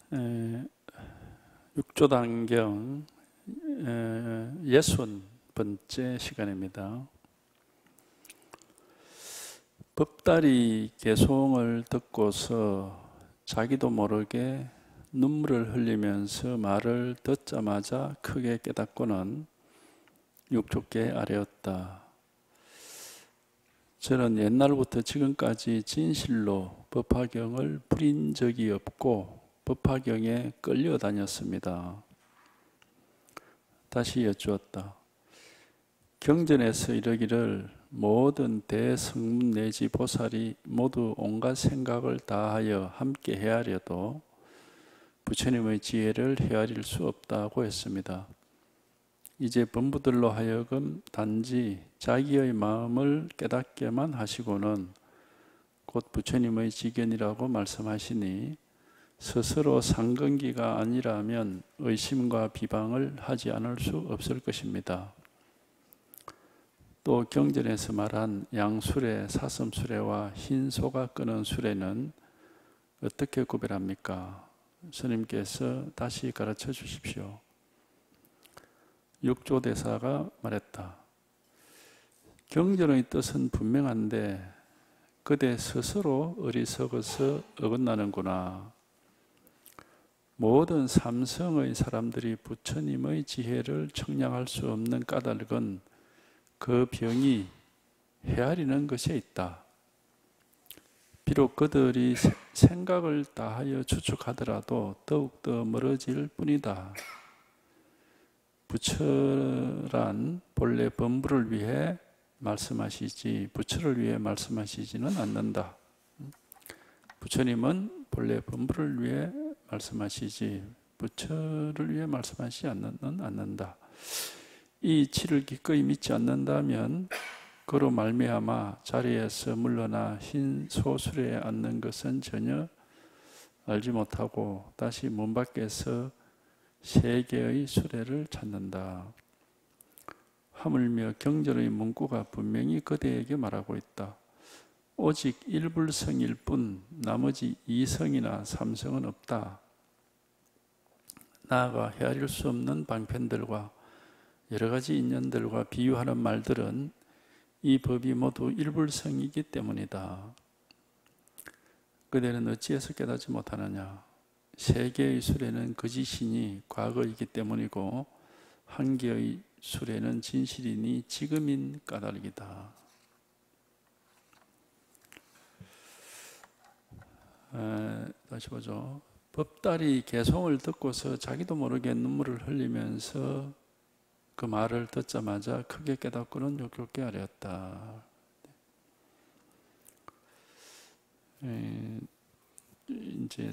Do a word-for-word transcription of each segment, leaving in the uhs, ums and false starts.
에, 육조단경 예순 번째 시간입니다. 법다리 개송을 듣고서 자기도 모르게 눈물을 흘리면서 말을 듣자마자 크게 깨닫고는 육조께 아뢰었다. 저는 옛날부터 지금까지 진실로 법화경을 부린 적이 없고 법화경에 끌려다녔습니다. 다시 여쭈었다. 경전에서 이르기를 모든 대성문 내지 보살이 모두 온갖 생각을 다하여 함께 헤아려도 부처님의 지혜를 헤아릴 수 없다고 했습니다. 이제 범부들로 하여금 단지 자기의 마음을 깨닫게만 하시고는 곧 부처님의 지견이라고 말씀하시니 스스로 상근기가 아니라면 의심과 비방을 하지 않을 수 없을 것입니다. 또 경전에서 말한 양수레, 사슴수레와 흰소가 끄는 수레는 어떻게 구별합니까? 스님께서 다시 가르쳐 주십시오. 육조대사가 말했다. 경전의 뜻은 분명한데 그대 스스로 어리석어서 어긋나는구나. 모든 삼성의 사람들이 부처님의 지혜를 청량할 수 없는 까닭은 그 병이 헤아리는 것에 있다. 비록 그들이 생각을 다하여 추측하더라도 더욱더 멀어질 뿐이다. 부처란 본래 범부를 위해 말씀하시지 부처를 위해 말씀하시지는 않는다. 부처님은 본래 범부를 위해 말씀하시지 부처를 위해 말씀하시지 않는다. 이 이치를 기꺼이 믿지 않는다면 그로 말미암아 자리에서 물러나 흰 소수레에 앉는 것은 전혀 알지 못하고 다시 문 밖에서 세 개의 수레를 찾는다. 하물며 경전의 문구가 분명히 그대에게 말하고 있다. 오직 일불성일 뿐 나머지 이성이나 삼성은 없다. 나아가 헤아릴 수 없는 방편들과 여러 가지 인연들과 비유하는 말들은 이 법이 모두 일불성이기 때문이다. 그대는 어찌해서 깨닫지 못하느냐? 세 개의 수레는 거짓이니 과거이기 때문이고 한 개의 수레는 진실이니 지금인 까닭이다. 에, 다시 보죠. 법다리 개송을 듣고서 자기도 모르게 눈물을 흘리면서 그 말을 듣자마자 크게 깨닫고는 욕욕게 아뢰었다. 에, 이제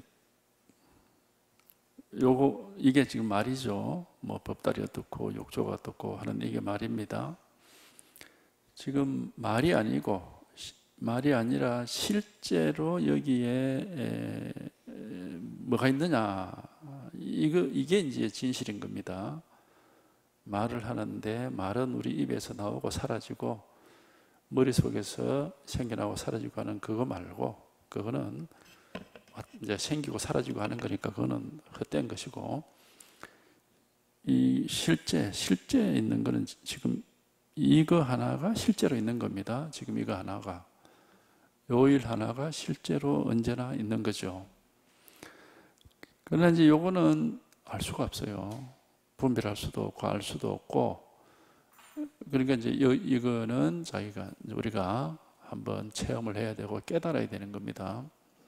요거 이게 지금 말이죠. 뭐 법다리가 듣고 욕조가 듣고 하는 이게 말입니다. 지금 말이 아니고 말이 아니라 실제로 여기에 에, 에, 뭐가 있느냐 이거 이게 이제 진실인 겁니다. 말을 하는데 말은 우리 입에서 나오고 사라지고 머릿속에서 생겨나고 사라지고 하는 그거 말고 그거는 이제 생기고 사라지고 하는 거니까 그거는 헛된 것이고 이 실제 실제 있는 거는 지금 이거 하나가 실제로 있는 겁니다. 지금 이거 하나가 요일 하나가 실제로 언제나 있는 거죠. 그러나 이제 요거는 알 수가 없어요. 분별할 수도 없고 알 수도 없고 그러니까 이제 요, 이거는 자기가 우리가 한번 체험을 해야 되고 깨달아야 되는 겁니다.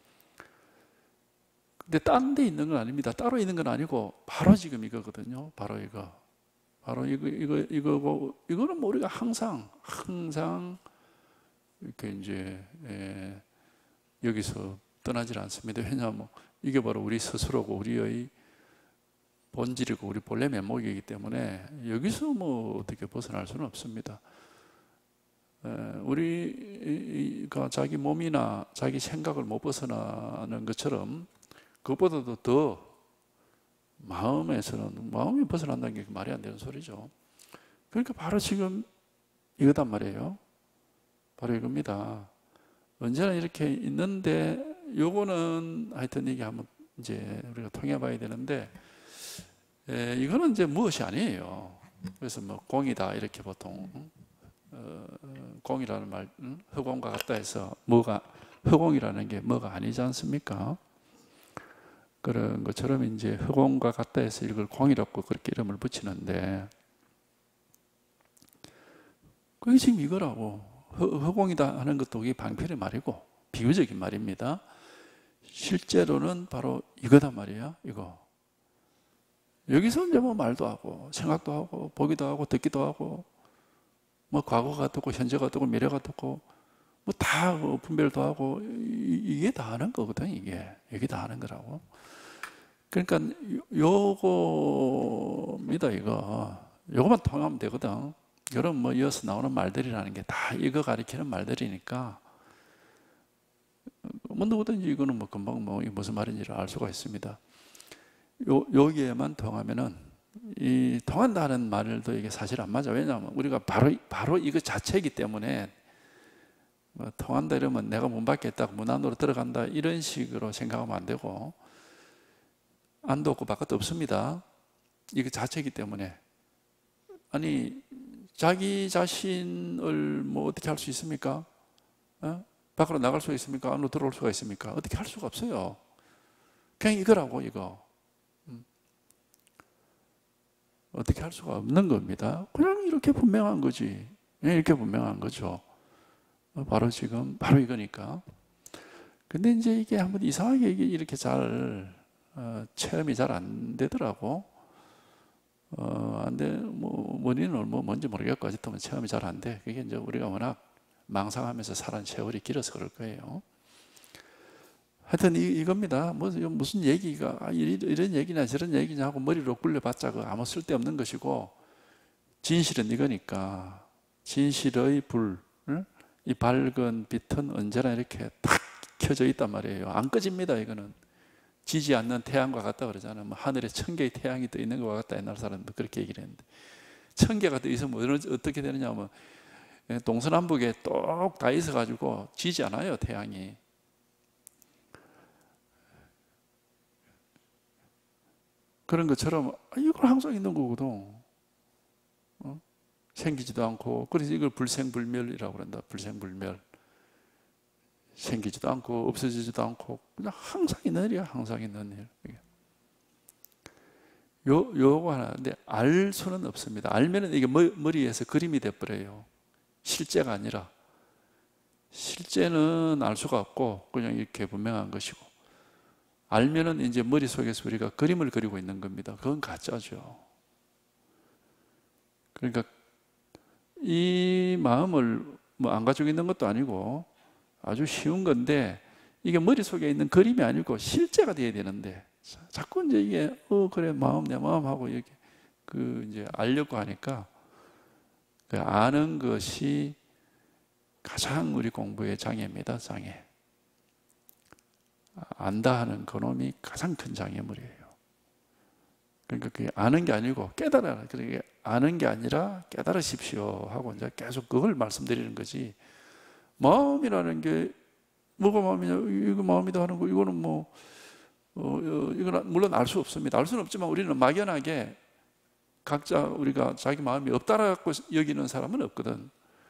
근데 딴 데 있는 건 아닙니다. 따로 있는 건 아니고 바로 지금 이거거든요. 바로 이거. 바로 이거 이거 이거고 이거는 뭐 우리가 항상 항상 이렇게 이제 에, 여기서 떠나질 않습니다. 왜냐하면 이게 바로 우리 스스로고 우리의 본질이고 우리 본래 면목이기 때문에 여기서 뭐 어떻게 벗어날 수는 없습니다. 에, 우리가 자기 몸이나 자기 생각을 못 벗어나는 것처럼 그것보다도 더 마음에서는 마음이 벗어난다는 게 말이 안 되는 소리죠. 그러니까 바로 지금 이거단 말이에요. 바로 이겁니다. 언제나 이렇게 있는데 요거는 하여튼 이게 한번 이제 우리가 통해 봐야 되는데, 에, 이거는 이제 무엇이 아니에요. 그래서 뭐 공이다 이렇게 보통 어, 공이라는 말, 응? 허공과 같다 해서 뭐가 허공이라는 게 뭐가 아니지 않습니까? 그런 것처럼 이제 허공과 같다 해서 이걸 공이라고 그렇게 이름을 붙이는데, 그게 지금 이거라고. 허, 허공이다 하는 것도 그게 방편의 말이고 비유적인 말입니다. 실제로는 바로 이거단 말이야. 이거. 여기서 이제 뭐 말도 하고 생각도 하고 보기도 하고 듣기도 하고 뭐 과거가 듣고 현재가 듣고 미래가 듣고 뭐 다 분별도 하고 이게 다 하는 거거든. 이게 이게 다 하는 거라고. 그러니까 요거입니다. 이거 요거만 통하면 되거든. 여러분 뭐 이어서 나오는 말들이라는 게 다 이거 가리키는 말들이니까 뭐 누구든지 이거는 뭐 금방 뭐 무슨 말인지를 알 수가 있습니다. 요, 여기에만 통하면은 이 통한다는 말도 이게 사실 안 맞아. 왜냐하면 우리가 바로 바로 이거 자체이기 때문에 뭐 통한다 이러면 내가 문 밖에 있다가 문 안으로 들어간다 이런 식으로 생각하면 안 되고, 안도 없고 바깥도 없습니다. 이거 자체이기 때문에. 아니 자기 자신을 뭐 어떻게 할 수 있습니까? 어? 밖으로 나갈 수가 있습니까? 안으로 들어올 수가 있습니까? 어떻게 할 수가 없어요. 그냥 이거라고 이거. 음. 어떻게 할 수가 없는 겁니다. 그냥 이렇게 분명한 거지. 그냥 이렇게 분명한 거죠. 바로 지금 바로 이거니까. 근데 이제 이게 한번 이상하게 이게 이렇게 잘 어, 체험이 잘 안 되더라고. 어, 안 돼. 뭐 원인은 뭐 뭔지 모르겠고 아직도 체험이 잘 안 돼. 그게 이제 우리가 워낙 망상하면서 살은 세월이 길어서 그럴 거예요. 하여튼 이, 이겁니다. 뭐 무슨 얘기가 아, 이런 얘기냐 저런 얘기냐 하고 머리로 굴려봤자 그 아무 쓸데없는 것이고, 진실은 이거니까. 진실의 불, 응? 이 밝은 빛은 언제나 이렇게 탁 켜져 있단 말이에요. 안 꺼집니다. 이거는 지지 않는 태양과 같다 그러잖아요. 뭐 하늘에 천 개의 태양이 떠 있는 것과 같다. 옛날 사람도 그렇게 얘기를 했는데, 천 개가 떠 있으면 어떻게 되느냐면 동서남북에 똑 다 있어가지고 지지 않아요. 태양이. 그런 것처럼 이걸 항상 있는 거거든. 어? 생기지도 않고. 그래서 이걸 불생불멸이라고 그런다. 불생불멸. 생기지도 않고 없어지지도 않고 그냥 항상 있는 일이야. 항상 있는 일. 요, 요거 하나. 근데 알 수는 없습니다. 알면은 이게 머리에서 그림이 돼버려요. 실제가 아니라. 실제는 알 수가 없고 그냥 이렇게 분명한 것이고, 알면은 이제 머릿속에서 우리가 그림을 그리고 있는 겁니다. 그건 가짜죠. 그러니까 이 마음을 뭐 안 가지고 있는 것도 아니고 아주 쉬운 건데, 이게 머릿속에 있는 그림이 아니고 실제가 돼야 되는데 자꾸 이제 이게 어 그래 마음 내 마음하고 이렇게 그 이제 알려고 하니까, 그 아는 것이 가장 우리 공부의 장애입니다. 장애. 안다 하는 그놈이 가장 큰 장애물이에요. 그러니까 그게 아는 게 아니고 깨달아라. 그러니까 아는 게 아니라 깨달으십시오 하고 이제 계속 그걸 말씀드리는 거지. 마음이라는 게 뭐가 마음이냐? 이거 마음이다 하는 거 이거는 뭐 어, 어, 이건 물론 알 수 없습니다. 알 수는 없지만 우리는 막연하게 각자 우리가 자기 마음이 없다라고 여기는 사람은 없거든.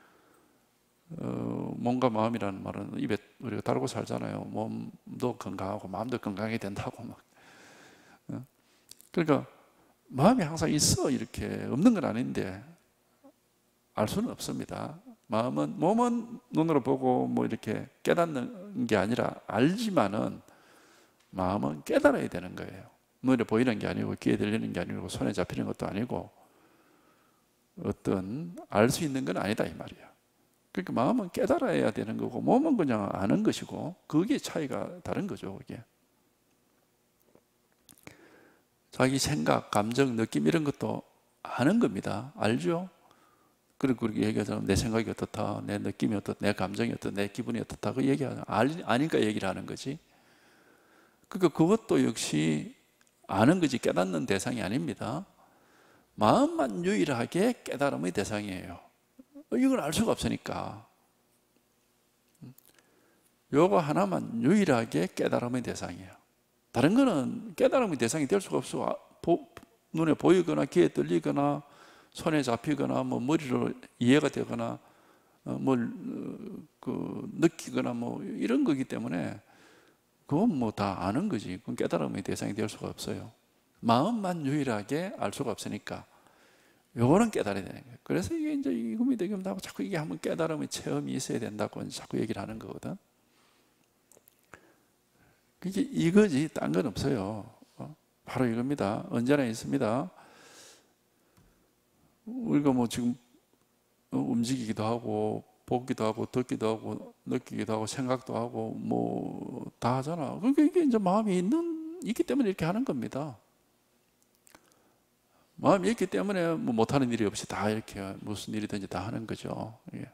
어, 몸과 마음이라는 말은 입에 우리가 다루고 살잖아요. 몸도 건강하고 마음도 건강하게 된다고 막. 어? 그러니까 마음이 항상 있어. 이렇게 없는 건 아닌데 알 수는 없습니다. 마음은, 몸은 눈으로 보고 뭐 이렇게 깨닫는 게 아니라 알지만은 마음은 깨달아야 되는 거예요. 눈에 보이는 게 아니고 귀에 들리는 게 아니고 손에 잡히는 것도 아니고 어떤 알 수 있는 건 아니다 이 말이야. 그러니까 마음은 깨달아야 되는 거고 몸은 그냥 아는 것이고, 그게 차이가 다른 거죠. 그게 자기 생각, 감정, 느낌 이런 것도 아는 겁니다. 알죠? 그리고 그렇게 얘기하자면 내 생각이 어떻다, 내 느낌이 어떻다, 내 감정이 어떻다, 내 기분이 어떻다 그 얘기하잖아. 아니까 얘기를 하는 거지. 그러니까 그것도 역시 아는 거지 깨닫는 대상이 아닙니다. 마음만 유일하게 깨달음의 대상이에요. 이걸 알 수가 없으니까. 요거 하나만 유일하게 깨달음의 대상이에요. 다른 거는 깨달음의 대상이 될 수가 없어. 아, 보, 눈에 보이거나 귀에 들리거나 손에 잡히거나 뭐 머리로 이해가 되거나 어, 뭘 그 느끼거나 뭐 이런 거기 때문에 그건 뭐 다 아는 거지. 그건 깨달음의 대상이 될 수가 없어요. 마음만 유일하게 알 수가 없으니까 요거는 깨달아야 되는 거예요. 그래서 이게 이제 이겁니다. 이겁니다 하고 자꾸 이게 한번 깨달음의 체험이 있어야 된다고 자꾸 얘기를 하는 거거든. 이게 이거지 딴 건 없어요. 바로 이겁니다. 언제나 있습니다. 우리가 뭐 지금 움직이기도 하고 보기도 하고 듣기도 하고 느끼기도 하고 생각도 하고 뭐 다 하잖아. 그러니까 이게 이제 마음이 있는 있기 때문에 이렇게 하는 겁니다. 마음이 있기 때문에 뭐 못하는 일이 없이 다 이렇게 무슨 일이든지 다 하는 거죠. 예.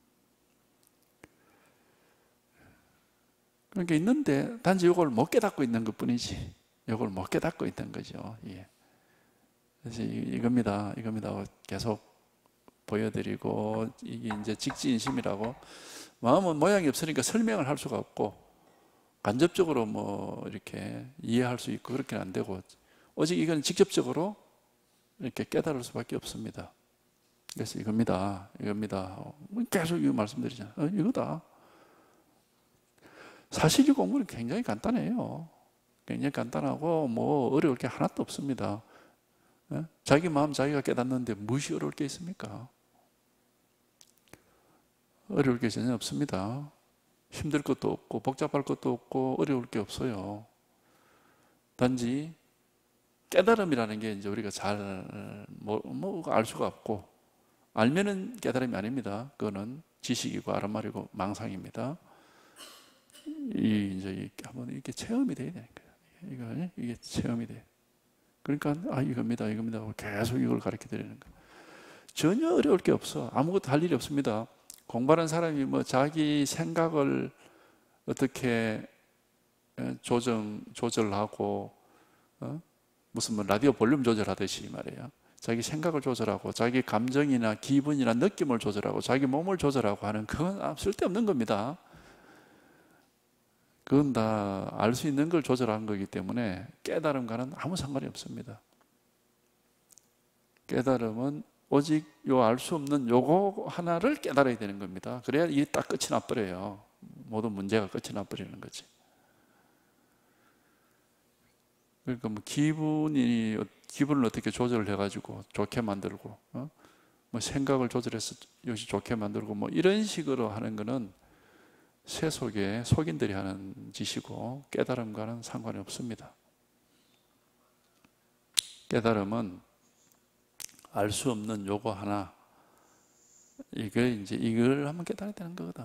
그러니까 있는데 단지 이걸 못 깨닫고 있는 것뿐이지. 이걸 못 깨닫고 있는 거죠. 예. 그래서 이겁니다. 이겁니다. 계속 보여드리고 이게 이제 직지인심이라고. 마음은 모양이 없으니까 설명을 할 수가 없고 간접적으로 뭐 이렇게 이해할 수 있고 그렇게는 안 되고 오직 이건 직접적으로 이렇게 깨달을 수밖에 없습니다. 그래서 이겁니다. 이겁니다. 계속 이거 말씀드리잖아요. 어, 이거다. 사실 이 공부는 굉장히 간단해요. 굉장히 간단하고 뭐 어려울 게 하나도 없습니다. 예? 자기 마음 자기가 깨닫는데 무엇이 어려울 게 있습니까? 어려울 게 전혀 없습니다. 힘들 것도 없고 복잡할 것도 없고 어려울 게 없어요. 단지 깨달음이라는 게 이제 우리가 잘 뭐 뭐 알 수가 없고 알면은 깨달음이 아닙니다. 그거는 지식이고 아른말이고 망상입니다. 이 이제 한번 이렇게 체험이 돼야 되는 거예요. 이거 이게 체험이 돼. 그러니까 아 이겁니다, 이겁니다 하고 계속 이걸 가르쳐 드리는 거예요. 전혀 어려울 게 없어. 아무것도 할 일이 없습니다. 공부하는 사람이 뭐 자기 생각을 어떻게 조정 조절하고 어? 무슨 뭐 라디오 볼륨 조절하듯이 말이에요. 자기 생각을 조절하고 자기 감정이나 기분이나 느낌을 조절하고 자기 몸을 조절하고 하는 그건 쓸데없는 겁니다. 그건 다 알 수 있는 걸 조절한 거기 때문에 깨달음과는 아무 상관이 없습니다. 깨달음은 오직 요 알 수 없는 요거 하나를 깨달아야 되는 겁니다. 그래야 이게 딱 끝이 나버려요. 모든 문제가 끝이 나버리는 거지. 그러니까 뭐 기분이 기분을 어떻게 조절을 해가지고 좋게 만들고, 어? 뭐 생각을 조절해서 역시 좋게 만들고 뭐 이런 식으로 하는 거는 세속의 속인들이 하는 짓이고 깨달음과는 상관이 없습니다. 깨달음은 알 수 없는 요거 하나, 이게 이제 이걸 한번 깨달아야 되는 거거든.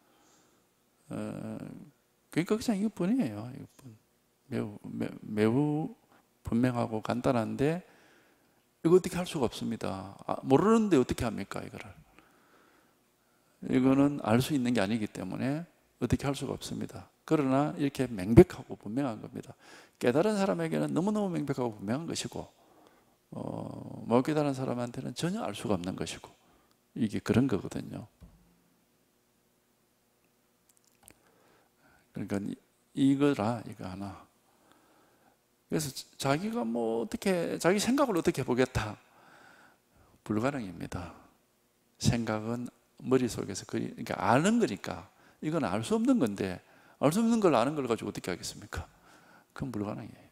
어, 그러니까 그냥 이것뿐이에요. 이것뿐. 매우 매, 매우 분명하고 간단한데 이거 어떻게 할 수가 없습니다. 아, 모르는데 어떻게 합니까 이거를? 이거는 알 수 있는 게 아니기 때문에 어떻게 할 수가 없습니다. 그러나 이렇게 명백하고 분명한 겁니다. 깨달은 사람에게는 너무너무 명백하고 분명한 것이고 어, 못 깨달은 사람한테는 전혀 알 수가 없는 것이고 이게 그런 거거든요. 그러니까 이거라 이거 하나. 그래서 자기가 뭐 어떻게 자기 생각을 어떻게 보겠다 불가능입니다. 생각은 머릿속에서 그러니까 아는 거니까 이건 알 수 없는 건데 알 수 없는 걸 아는 걸 가지고 어떻게 하겠습니까? 그건 불가능해요.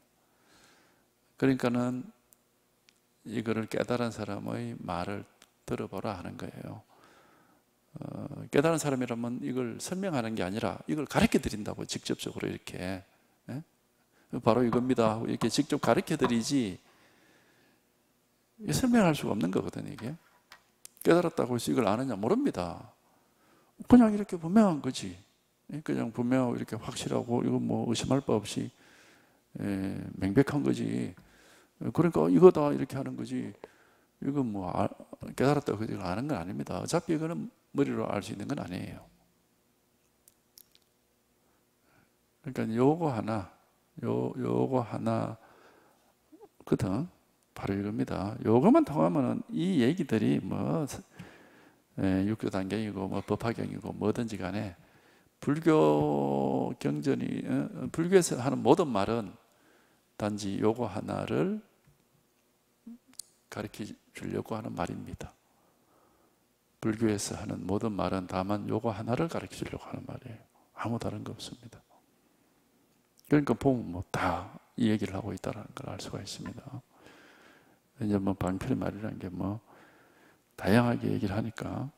그러니까는 이거를 깨달은 사람의 말을 들어보라 하는 거예요. 어, 깨달은 사람이라면 이걸 설명하는 게 아니라 이걸 가르쳐 드린다고 직접적으로 이렇게 예? 바로 이겁니다 하고 이렇게 직접 가르쳐 드리지 설명할 수가 없는 거거든요. 이게 깨달았다고 해서 이걸 아느냐 모릅니다. 그냥 이렇게 분명한 거지. 그냥 분명하고 이렇게 확실하고 이건 뭐 의심할 바 없이 예, 명백한 거지. 그러니까 이거다 이렇게 하는 거지. 이건 뭐 아, 깨달았다고 해서 이걸 아는 건 아닙니다. 어차피 이거는 머리로 알 수 있는 건 아니에요. 그러니까 요거 하나, 요 요거 하나 거든. 바로 이겁니다. 요거만 통하면은 이 얘기들이 뭐 예, 육교 단계이고 뭐 법화경이고 뭐든지 간에 불교 경전이 어, 불교에서 하는 모든 말은 단지 요거 하나를 가르쳐 주려고 하는 말입니다. 불교에서 하는 모든 말은 다만 요거 하나를 가르쳐 주려고 하는 말이에요. 아무 다른 거 없습니다. 그러니까 보면 뭐 다 이 얘기를 하고 있다는 걸 알 수가 있습니다. 이제 뭐 방편의 말이라는 게 뭐 다양하게 얘기를 하니까.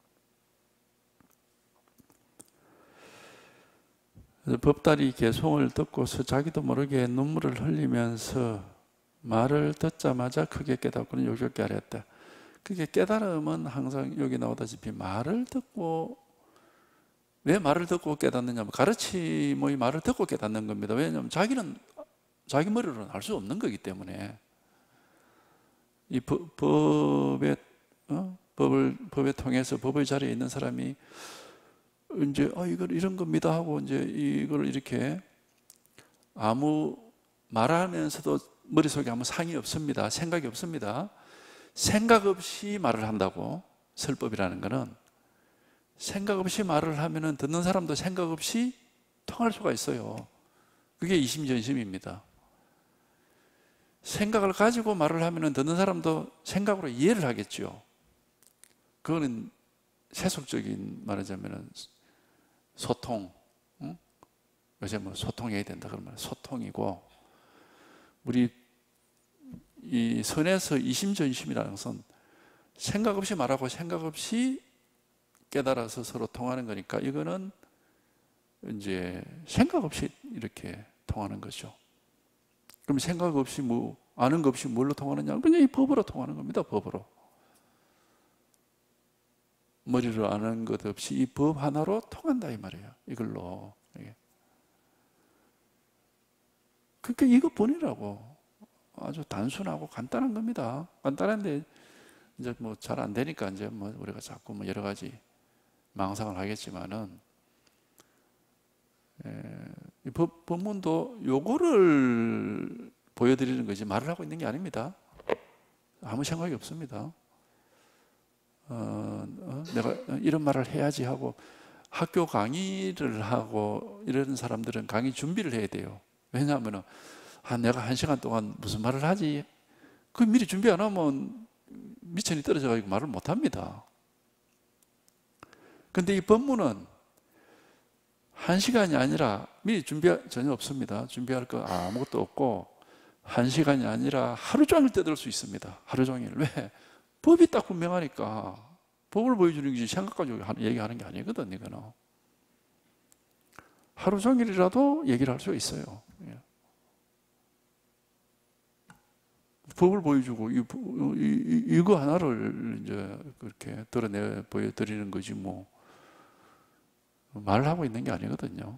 법다리 개송을 듣고서 자기도 모르게 눈물을 흘리면서 말을 듣자마자 크게 깨닫고는 요격게 하랬다. 그게 깨달음은 항상 여기 나오다시피 말을 듣고, 왜 말을 듣고 깨닫느냐면 가르침의 말을 듣고 깨닫는 겁니다. 왜냐하면 자기는 자기 머리로는 알 수 없는 거기 때문에. 이 법, 법에, 어? 법을, 법에 통해서 법의 자리에 있는 사람이 이제, 어, 이걸 이런 겁니다 하고 이제 이걸 이렇게 아무 말하면서도 머릿속에 아무 상이 없습니다. 생각이 없습니다. 생각 없이 말을 한다고. 설법이라는 거는 생각 없이 말을 하면은 듣는 사람도 생각 없이 통할 수가 있어요. 그게 이심전심입니다. 생각을 가지고 말을 하면은 듣는 사람도 생각으로 이해를 하겠죠. 그거는 세속적인 말하자면은 소통. 응? 요새 뭐 소통해야 된다 그러면 소통이고, 우리 이 선에서 이심전심이라는 것은 생각 없이 말하고 생각 없이 깨달아서 서로 통하는 거니까 이거는 이제 생각 없이 이렇게 통하는 거죠. 그럼 생각 없이 뭐 아는 것 없이 뭘로 통하느냐? 그냥 이 법으로 통하는 겁니다. 법으로. 머리로 아는 것 없이 이 법 하나로 통한다 이 말이에요. 이걸로. 그러니까 이것뿐이라고. 아주 단순하고 간단한 겁니다. 간단한데 이제 뭐 잘 안 되니까 이제 뭐 우리가 자꾸 뭐 여러 가지 망상을 하겠지만은, 에, 이 법, 법문도 요거를 보여드리는 거지 말을 하고 있는 게 아닙니다. 아무 생각이 없습니다. 어, 어, 내가 이런 말을 해야지 하고 학교 강의를 하고 이런 사람들은 강의 준비를 해야 돼요. 왜냐하면 아, 내가 한 시간 동안 무슨 말을 하지? 그 미리 준비 안 하면 미천이 떨어져가지고 말을 못 합니다. 근데 이 법문은 한 시간이 아니라 미리 준비 전혀 없습니다. 준비할 거 아무것도 없고 한 시간이 아니라 하루 종일 떠들 수 있습니다. 하루 종일. 왜? 법이 딱 분명하니까. 법을 보여주는 것이 생각 가지고 얘기하는 게 아니거든, 이거는. 하루 종일이라도 얘기를 할 수 있어요. 법을 보여주고 이, 이, 이거 하나를 이제 그렇게 드러내 보여드리는 거지 뭐 말을 하고 있는 게 아니거든요.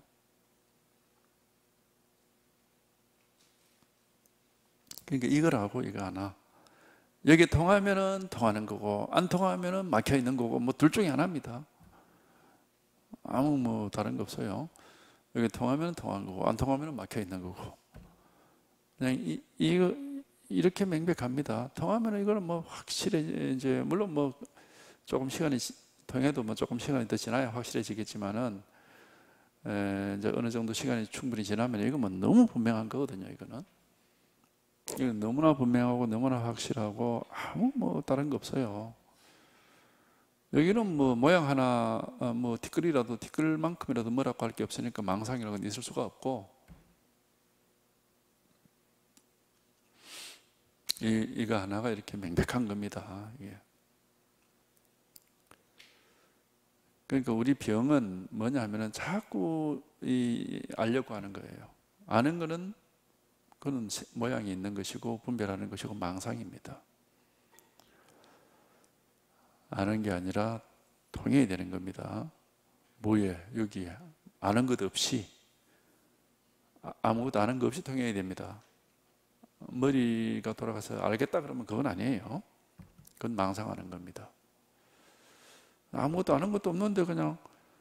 그러니까 이걸 하고 이거 하나. 여기 통하면은 통하는 거고 안 통하면은 막혀 있는 거고 뭐 둘 중에 하나입니다. 아무 뭐 다른 거 없어요. 여기 통하면 통하는 거고 안 통하면 막혀 있는 거고. 그냥 이, 이거 이렇게 명백합니다. 통하면 이거는 뭐 확실히 이제 물론 뭐 조금 시간이 통해도 뭐 조금 시간이 더 지나야 확실해지겠지만은 에, 이제 어느 정도 시간이 충분히 지나면 이거 뭐 너무 분명한 거거든요. 이거는 이건 너무나 분명하고 너무나 확실하고 아무 뭐 다른 거 없어요. 여기는 뭐 모양 하나 뭐 티끌이라도 티끌만큼이라도 뭐라고 할 게 없으니까 망상이라고는 있을 수가 없고 이, 이거 하나가 이렇게 명백한 겁니다. 예. 그러니까 우리 병은 뭐냐 하면은 자꾸 이 알려고 하는 거예요. 아는 거는 그는 모양이 있는 것이고 분별하는 것이고 망상입니다. 아는 게 아니라 통해야 되는 겁니다. 뭐에? 여기에 아는 것 없이 아무것도 아는 것 없이 통해야 됩니다. 머리가 돌아가서 알겠다 그러면 그건 아니에요. 그건 망상하는 겁니다. 아무것도 아는 것도 없는데 그냥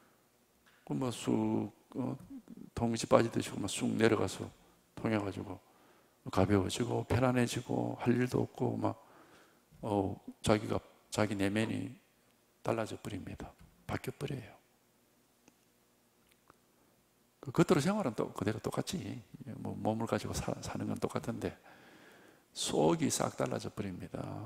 뭐쑥 어, 동시 빠지듯이 쑥 내려가서 통해가지고 가벼워지고 편안해지고 할 일도 없고 막 어, 자기가 자기 내면이 달라져 버립니다. 바뀌어 버려요. 그 겉으로 생활은 또 그대로 똑같지. 뭐 몸을 가지고 사, 사는 건 똑같은데 속이 싹 달라져 버립니다.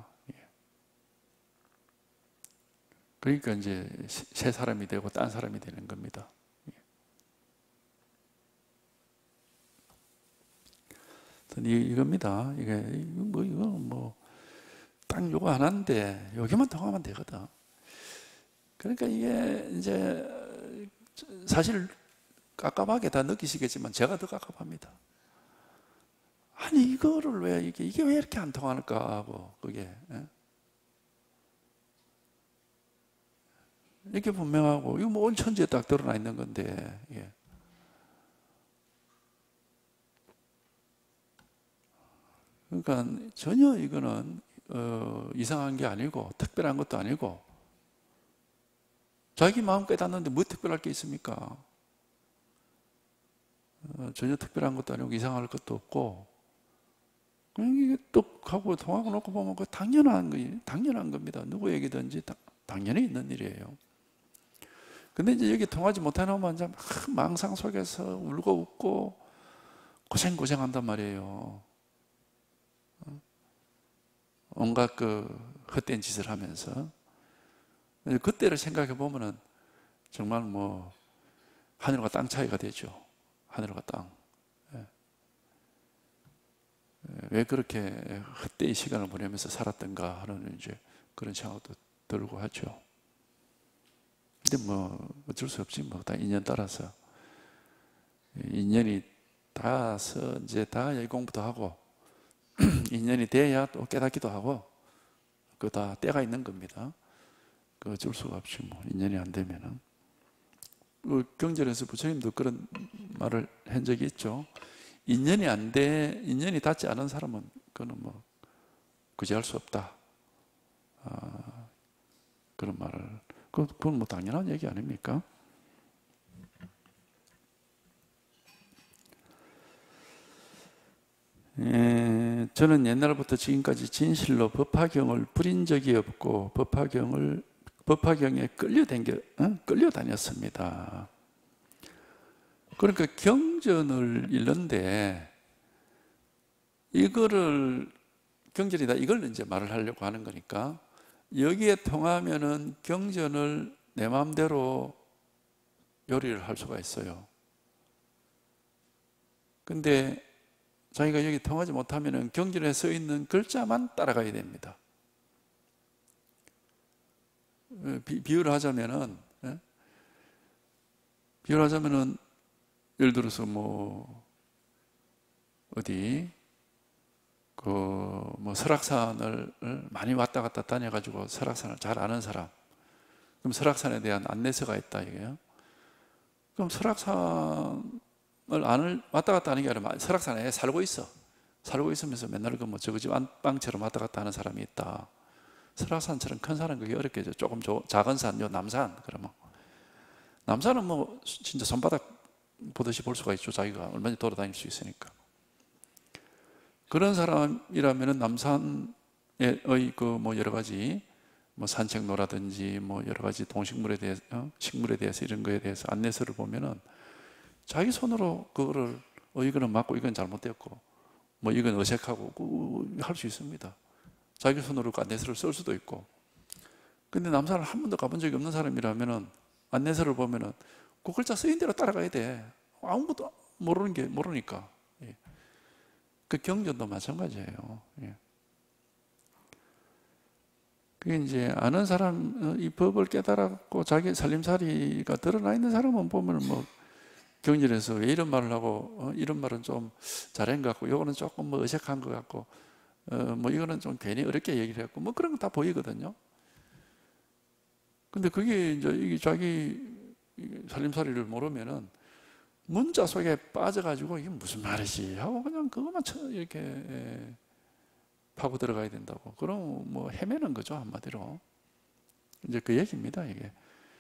그러니까 이제 새 사람이 되고 딴 사람이 되는 겁니다. 이겁니다. 이게 뭐 이건 뭐딱 요거 하나인데 여기만 통하면 되거든. 그러니까 이게 이제 사실 깝깝하게 다 느끼시겠지만 제가 더 깝깝합니다. 아니 이거를 왜 이게 이게 왜 이렇게 안 통할까 하고 그게 예? 이렇게 분명하고 이거 뭐 온 천지에 딱 드러나 있는 건데 예. 그러니까 전혀 이거는 어, 이상한 게 아니고 특별한 것도 아니고 자기 마음 깨닫는데 뭐 특별할 게 있습니까? 어, 전혀 특별한 것도 아니고 이상할 것도 없고 그냥 이게 똑 하고 통하고 놓고 보면 그 당연한 거예요. 당연한 겁니다. 누구에게든지 다, 당연히 있는 일이에요. 근데 이제 여기 통하지 못해놓으면 이제 막 망상 속에서 울고 웃고 고생고생 한단 말이에요. 온갖 그 헛된 짓을 하면서. 그때를 생각해 보면은 정말 뭐 하늘과 땅 차이가 되죠. 하늘과 땅. 왜 그렇게 헛되이 시간을 보내면서 살았던가 하는 이제 그런 생각도 들고 하죠. 근데 뭐 어쩔 수 없지 뭐 다 인연 따라서 인연이 닿아서 이제 다 여기 공부도 하고 인연이 돼야 또 깨닫기도 하고 그 다 때가 있는 겁니다. 그 어쩔 수가 없지 뭐 인연이 안 되면은 그 경전에서 부처님도 그런 말을 한 적이 있죠. 인연이 안 돼, 인연이 닿지 않은 사람은 그거는 뭐 구제할 수 없다. 아, 그런 말을 그건 뭐 당연한 얘기 아닙니까? 예, 저는 옛날부터 지금까지 진실로 법화경을 부린 적이 없고 법화경을 법화경에 끌려다녀 어? 끌려다녔습니다. 그러니까 경전을 읽는데 이거를 경전이다 이걸 이제 말을 하려고 하는 거니까 여기에 통하면은 경전을 내 마음대로 요리를 할 수가 있어요. 근데 자기가 여기 통하지 못하면은 경전에 써 있는 글자만 따라가야 됩니다. 비, 비유를 하자면은 예? 비유를 하자면은 예를 들어서 뭐 어디 그 뭐 설악산을 많이 왔다 갔다 다녀가지고 설악산을 잘 아는 사람, 그럼 설악산에 대한 안내서가 있다 이게요. 그럼 설악산을 안을 왔다 갔다 하는 게 아니라 설악산에 살고 있어. 살고 있으면서 맨날 그 뭐 저거 집 안방처럼 왔다 갔다 하는 사람이 있다. 설악산처럼 큰 산은 그게 어렵겠죠. 조금 조, 작은 산, 요 남산 그러면 남산은 뭐 진짜 손바닥 보듯이 볼 수가 있죠. 자기가 얼마나 돌아다닐 수 있으니까. 그런 사람이라면은 남산의 그 뭐 여러 가지 뭐 산책로라든지 뭐 여러 가지 동식물에 대해서 어? 식물에 대해서 이런 거에 대해서 안내서를 보면은 자기 손으로 그거를 어 이거는 맞고 이건 잘못되었고 뭐 이건 어색하고 할 수 있습니다. 자기 손으로 그 안내서를 쓸 수도 있고. 근데 남산을 한 번도 가본 적이 없는 사람이라면은 안내서를 보면은 그 글자 쓰인 대로 따라가야 돼. 아무것도 모르는 게 모르니까. 예. 그 경전도 마찬가지예요. 예. 그게 이제 아는 사람, 이 법을 깨달았고 자기 살림살이가 드러나 있는 사람은 보면 뭐 경전에서 왜 이런 말을 하고 어, 이런 말은 좀 잘한 것 같고 이거는 조금 뭐 어색한 것 같고 어, 뭐 이거는 좀 괜히 어렵게 얘기를 했고 뭐 그런 거 다 보이거든요. 근데 그게 이제 이게 자기 살림살이를 모르면은 문자 속에 빠져가지고 이게 무슨 말이지 하고 그냥 그것만 이렇게 파고 들어가야 된다고. 그럼 뭐 헤매는 거죠 한마디로. 이제 그 얘기입니다 이게.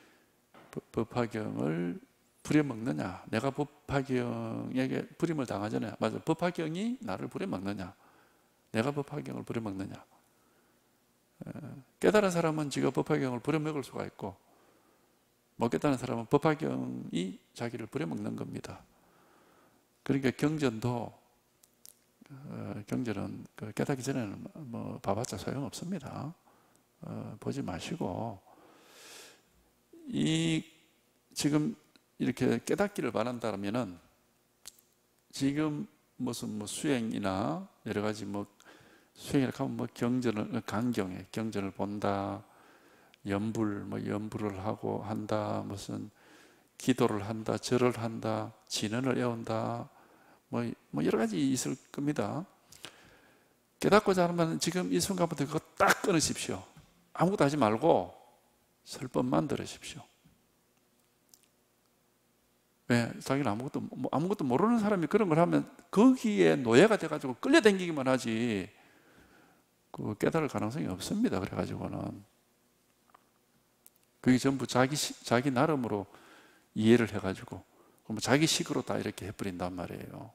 법화경을 부려먹느냐, 내가 법화경에게 부림을 당하잖아요. 맞아, 법화경이 나를 부려먹느냐, 내가 법화경을 깨달은 사람은 지가 법화경을 부려먹을 수가 있고 못 깨닫는 사람은 법화경이 자기를 부려먹는 겁니다. 그러니까 경전도 어, 경전은 그 깨닫기 전에는 뭐 봐봤자 소용없습니다. 어, 보지 마시고 이 지금 이렇게 깨닫기를 바란다면은 지금 무슨 뭐 수행이나 여러 가지 뭐 수행이라 하면 뭐 경전을 강경에 경전을 본다, 연불 뭐 연불을 하고 한다, 무슨 기도를 한다, 절을 한다, 진언을 애운다, 뭐, 뭐 여러 가지 있을 겁니다. 깨닫고자 하면 지금 이 순간부터 그거 딱 끊으십시오. 아무것도 하지 말고 설법만 들으십시오. 왜? 자기는 아무것도, 뭐 아무것도 모르는 사람이 그런 걸 하면 거기에 노예가 돼가지고 끌려다니기만 하지 그 깨달을 가능성이 없습니다. 그래가지고는 그게 전부 자기, 자기 나름으로 이해를 해가지고 그럼 자기 식으로 다 이렇게 해버린단 말이에요.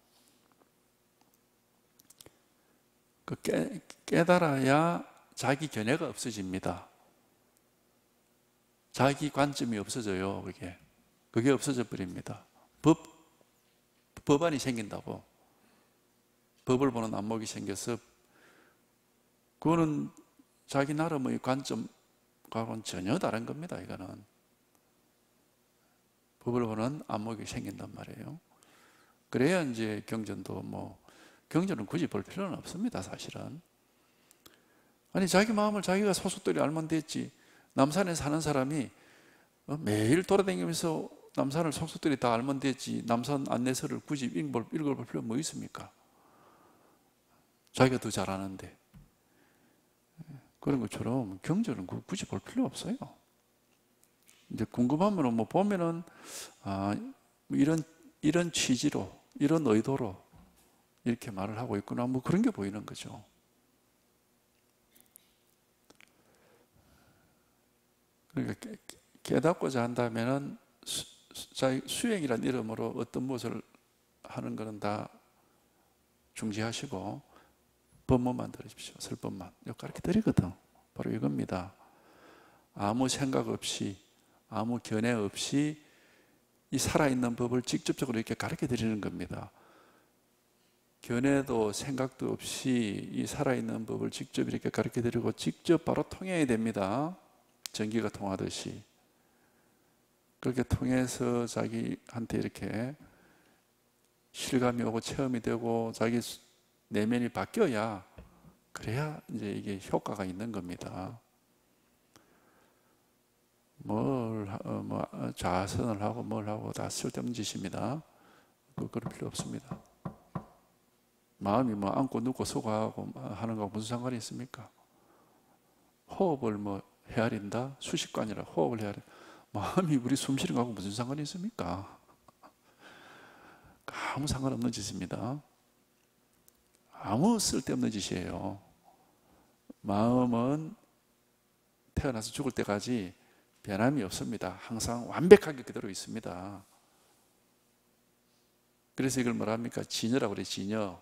그 깨, 깨달아야 자기 견해가 없어집니다. 자기 관점이 없어져요. 그게 그게 없어져 버립니다. 법, 법안이 생긴다고 법을 보는 안목이 생겨서 그거는 자기 나름의 관점과는 전혀 다른 겁니다. 이거는 법을 보는 안목이 생긴단 말이에요. 그래야 이제 경전도 뭐 경전은 굳이 볼 필요는 없습니다. 사실은 아니 자기 마음을 자기가 소속들이 알면 됐지. 남산에 사는 사람이 매일 돌아다니면서 남산을 속속들이 다 알면 되지 남산 안내서를 굳이 읽어볼, 읽어볼 필요 뭐 있습니까? 자기가 더 잘 아는데 그런 것처럼 경전은 굳이 볼 필요 없어요. 이제 궁금하면 뭐 보면은 아 이런 이런 취지로 이런 의도로 이렇게 말을 하고 있구나 뭐 그런 게 보이는 거죠. 그러니까 깨닫고자 한다면은 수, 수행이라는 이름으로 어떤 무엇을 하는 것은 다 중지하시고 법문만 들으십시오. 설법만. 이거 가르쳐 드리거든. 바로 이겁니다. 아무 생각 없이 아무 견해 없이 이 살아있는 법을 직접적으로 이렇게 가르쳐 드리는 겁니다. 견해도 생각도 없이 이 살아있는 법을 직접 이렇게 가르쳐 드리고 직접 바로 통해야 됩니다. 전기가 통하듯이. 그렇게 통해서 자기한테 이렇게 실감이 오고 체험이 되고 자기 내면이 바뀌어야 그래야 이제 이게 효과가 있는 겁니다. 뭘, 어, 뭐, 자선을 하고 뭘 하고 다 쓸데없는 짓입니다. 그럴 필요 없습니다. 마음이 뭐 안고 눕고 서고 하는 거 무슨 상관이 있습니까? 호흡을 뭐 헤아린다? 수식관이라 호흡을 헤아린다. 마음이 우리 숨 쉬는 거하고 무슨 상관이 있습니까? 아무 상관없는 짓입니다. 아무 쓸데없는 짓이에요. 마음은 태어나서 죽을 때까지 변함이 없습니다. 항상 완벽하게 그대로 있습니다. 그래서 이걸 뭐라 합니까? 진여라고 그래, 진여.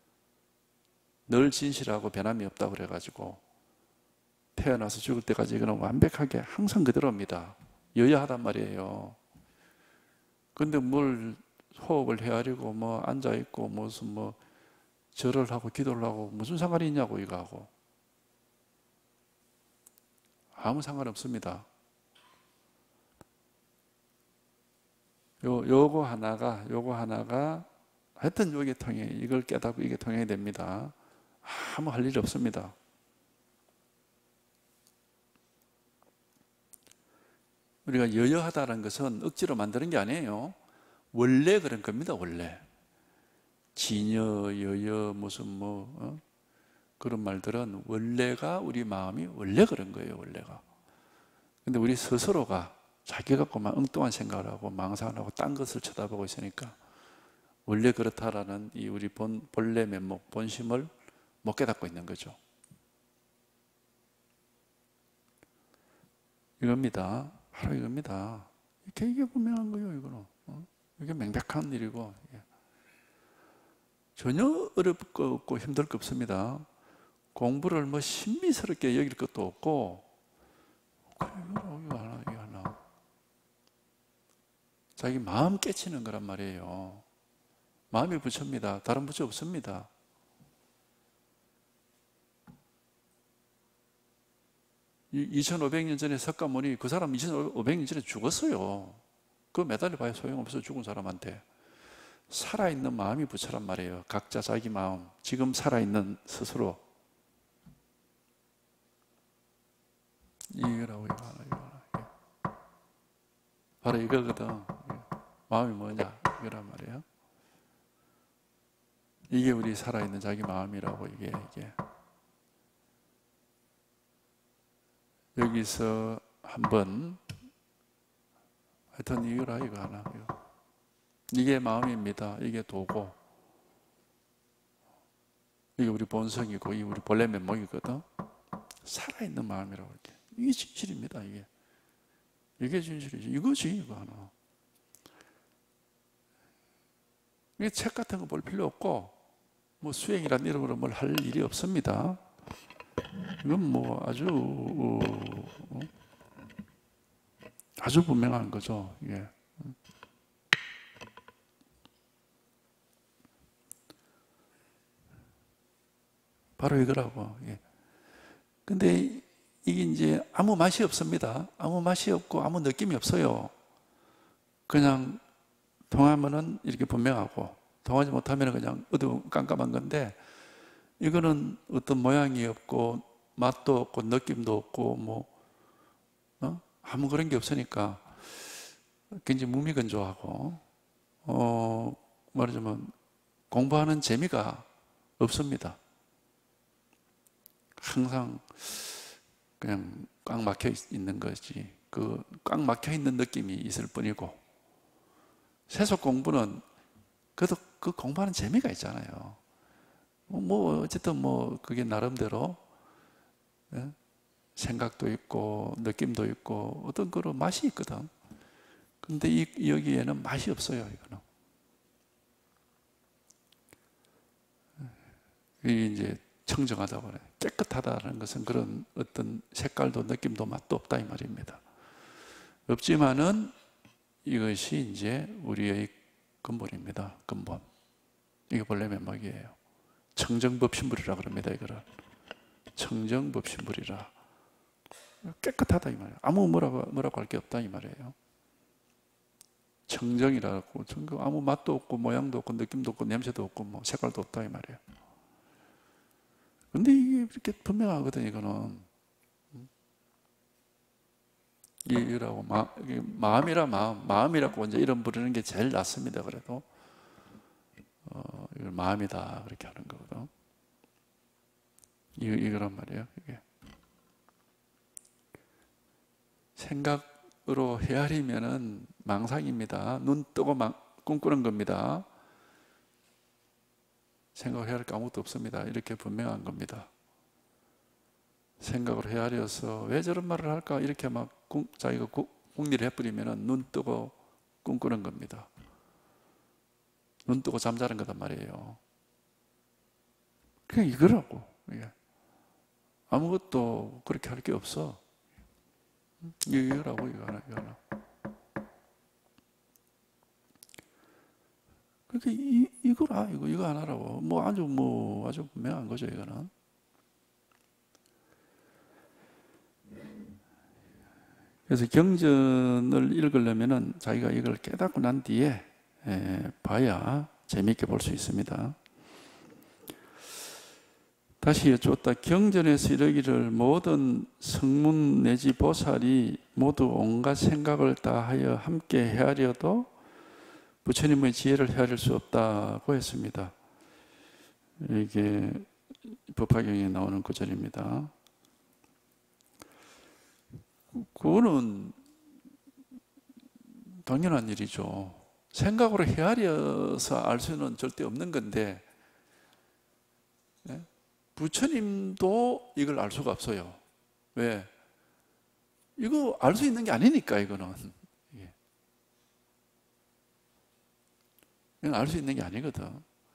늘 진실하고 변함이 없다고 그래가지고 태어나서 죽을 때까지 이거는 완벽하게 항상 그대로입니다. 여야하단 말이에요. 근데 뭘 호흡을 헤아리고 뭐 앉아있고 무슨 뭐 절을 하고 기도를 하고 무슨 상관이 있냐고 이거하고. 아무 상관없습니다. 요, 요거 하나가 요거 하나가 하여튼 요게 통해 이걸 깨닫고 이게 통해야 됩니다. 아무 할 일이 없습니다. 우리가 여여하다는 것은 억지로 만드는 게 아니에요. 원래 그런 겁니다. 원래 진여, 여여, 무슨 뭐 어? 그런 말들은 원래가 우리 마음이 원래 그런 거예요. 원래가. 근데 우리 스스로가 자기 갖고만 엉뚱한 생각을 하고 망상을 하고 딴 것을 쳐다보고 있으니까 원래 그렇다라는 이 우리 본, 본래 면목, 본심을 못 깨닫고 있는 거죠. 이겁니다. 바로 이겁니다. 이렇게 이게 분명한 거예요. 이거는 어? 이게 명백한 일이고 예. 전혀 어렵을 거 없고 힘들 거 없습니다. 공부를 뭐 신비스럽게 여길 것도 없고 그래, 이거 하나, 이거 하나. 자기 마음 깨치는 거란 말이에요. 마음이 부처입니다. 다른 부처 없습니다. 이천오백 년 전에 석가모니, 그 사람 이천오백 년 전에 죽었어요. 그거 매달려 봐야 소용없어, 죽은 사람한테. 살아있는 마음이 부처란 말이에요. 각자 자기 마음, 지금 살아있는 스스로. 이거라고, 이거 하나, 이거 하나. 바로 이거거든. 마음이 뭐냐, 이거란 말이에요. 이게 우리 살아있는 자기 마음이라고, 이게, 이게. 여기서 한번, 하여튼 이거라, 이거 하나. 이거. 이게 마음입니다. 이게 도고. 이게 우리 본성이고, 이게 우리 본래 면목이거든. 살아있는 마음이라고 이렇게. 이게 진실입니다, 이게. 이게 진실이지. 이거지, 이거 하나. 이게 책 같은 거 볼 필요 없고, 뭐 수행이란 이름으로 뭘 할 일이 없습니다. 이건 뭐 아주, 어, 아주 분명한 거죠, 이게. 바로 이거라고. 예. 근데 이게 이제 아무 맛이 없습니다. 아무 맛이 없고 아무 느낌이 없어요. 그냥 통하면은 이렇게 분명하고, 통하지 못하면 그냥 어두운 깜깜한 건데, 이거는 어떤 모양이 없고 맛도 없고 느낌도 없고 뭐 어? 아무 그런 게 없으니까 굉장히 무미건조하고, 어 말하자면 공부하는 재미가 없습니다. 항상 그냥 꽉 막혀 있는 거지. 그 꽉 막혀 있는 느낌이 있을 뿐이고, 세속 공부는 그래도 그 공부하는 재미가 있잖아요. 뭐 어쨌든 뭐 그게 나름대로 생각도 있고 느낌도 있고 어떤 그런 맛이 있거든. 근데 이 여기에는 맛이 없어요. 이거는 이게 이제 청정하다고 그래. 깨끗하다는 것은 그런 어떤 색깔도 느낌도 맛도 없다 이 말입니다. 없지만은 이것이 이제 우리의 근본입니다. 근본. 이게 본래 면목이에요. 청정법신불이라 그럽니다. 이거를 청정법신불이라. 깨끗하다 이 말이에요. 아무 뭐라고 뭐라고 할 게 없다 이 말이에요. 청정이라고. 아무 맛도 없고 모양도 없고 느낌도 없고 냄새도 없고 뭐 색깔도 없다 이 말이에요. 근데 이게 이렇게 분명하거든, 이거는. 이라고, 마음이라 마음, 마음이라고 이제 이름 부르는 게 제일 낫습니다, 그래도. 어, 이걸 마음이다, 그렇게 하는 거거든. 이, 이거란 말이에요, 이게. 생각으로 헤아리면은 망상입니다. 눈 뜨고 망, 꿈꾸는 겁니다. 생각을 헤아릴 게 아무것도 없습니다. 이렇게 분명한 겁니다. 생각을 헤아려서 왜 저런 말을 할까? 이렇게 막 궁, 자기가 궁리를 해버리면 눈 뜨고 꿈꾸는 겁니다. 눈 뜨고 잠자는 거단 말이에요. 그냥 이거라고. 이게. 아무것도 그렇게 할 게 없어. 이거라고, 이거 하나, 이거 하나. 그러니까 이, 이거라, 이거, 이거 하나라고. 뭐 아주, 뭐, 아주 분명한 거죠, 이거는. 그래서 경전을 읽으려면은 자기가 이걸 깨닫고 난 뒤에 에, 봐야 재미있게 볼 수 있습니다. 다시 여쭙다. 경전에서 이르기를 모든 성문 내지 보살이 모두 온갖 생각을 다하여 함께 헤아려도 부처님의 지혜를 헤아릴 수 없다고 했습니다. 이게 법화경에 나오는 구절입니다. 그거는 당연한 일이죠. 생각으로 헤아려서 알 수는 절대 없는 건데, 부처님도 이걸 알 수가 없어요. 왜? 이거 알 수 있는 게 아니니까, 이거는. 이건 알 수 있는 게 아니거든.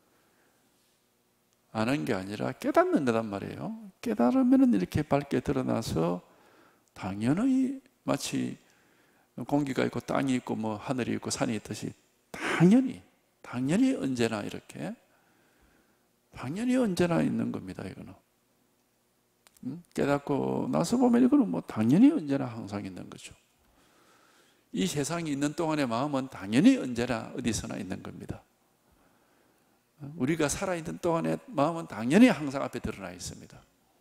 아는 게 아니라 깨닫는 거단 말이에요. 깨달으면 이렇게 밝게 드러나서 당연히 마치 공기가 있고 땅이 있고 뭐 하늘이 있고 산이 있듯이 당연히 당연히 언제나 이렇게 당연히 언제나 있는 겁니다. 이거는 깨닫고 나서 보면 이거는 뭐 당연히 언제나 항상 있는 거죠. 이 세상이 있는 동안의 마음은 당연히 언제나 어디서나 있는 겁니다. 우리가 살아있는 동안의 마음은 당연히 항상 앞에 드러나 있습니다.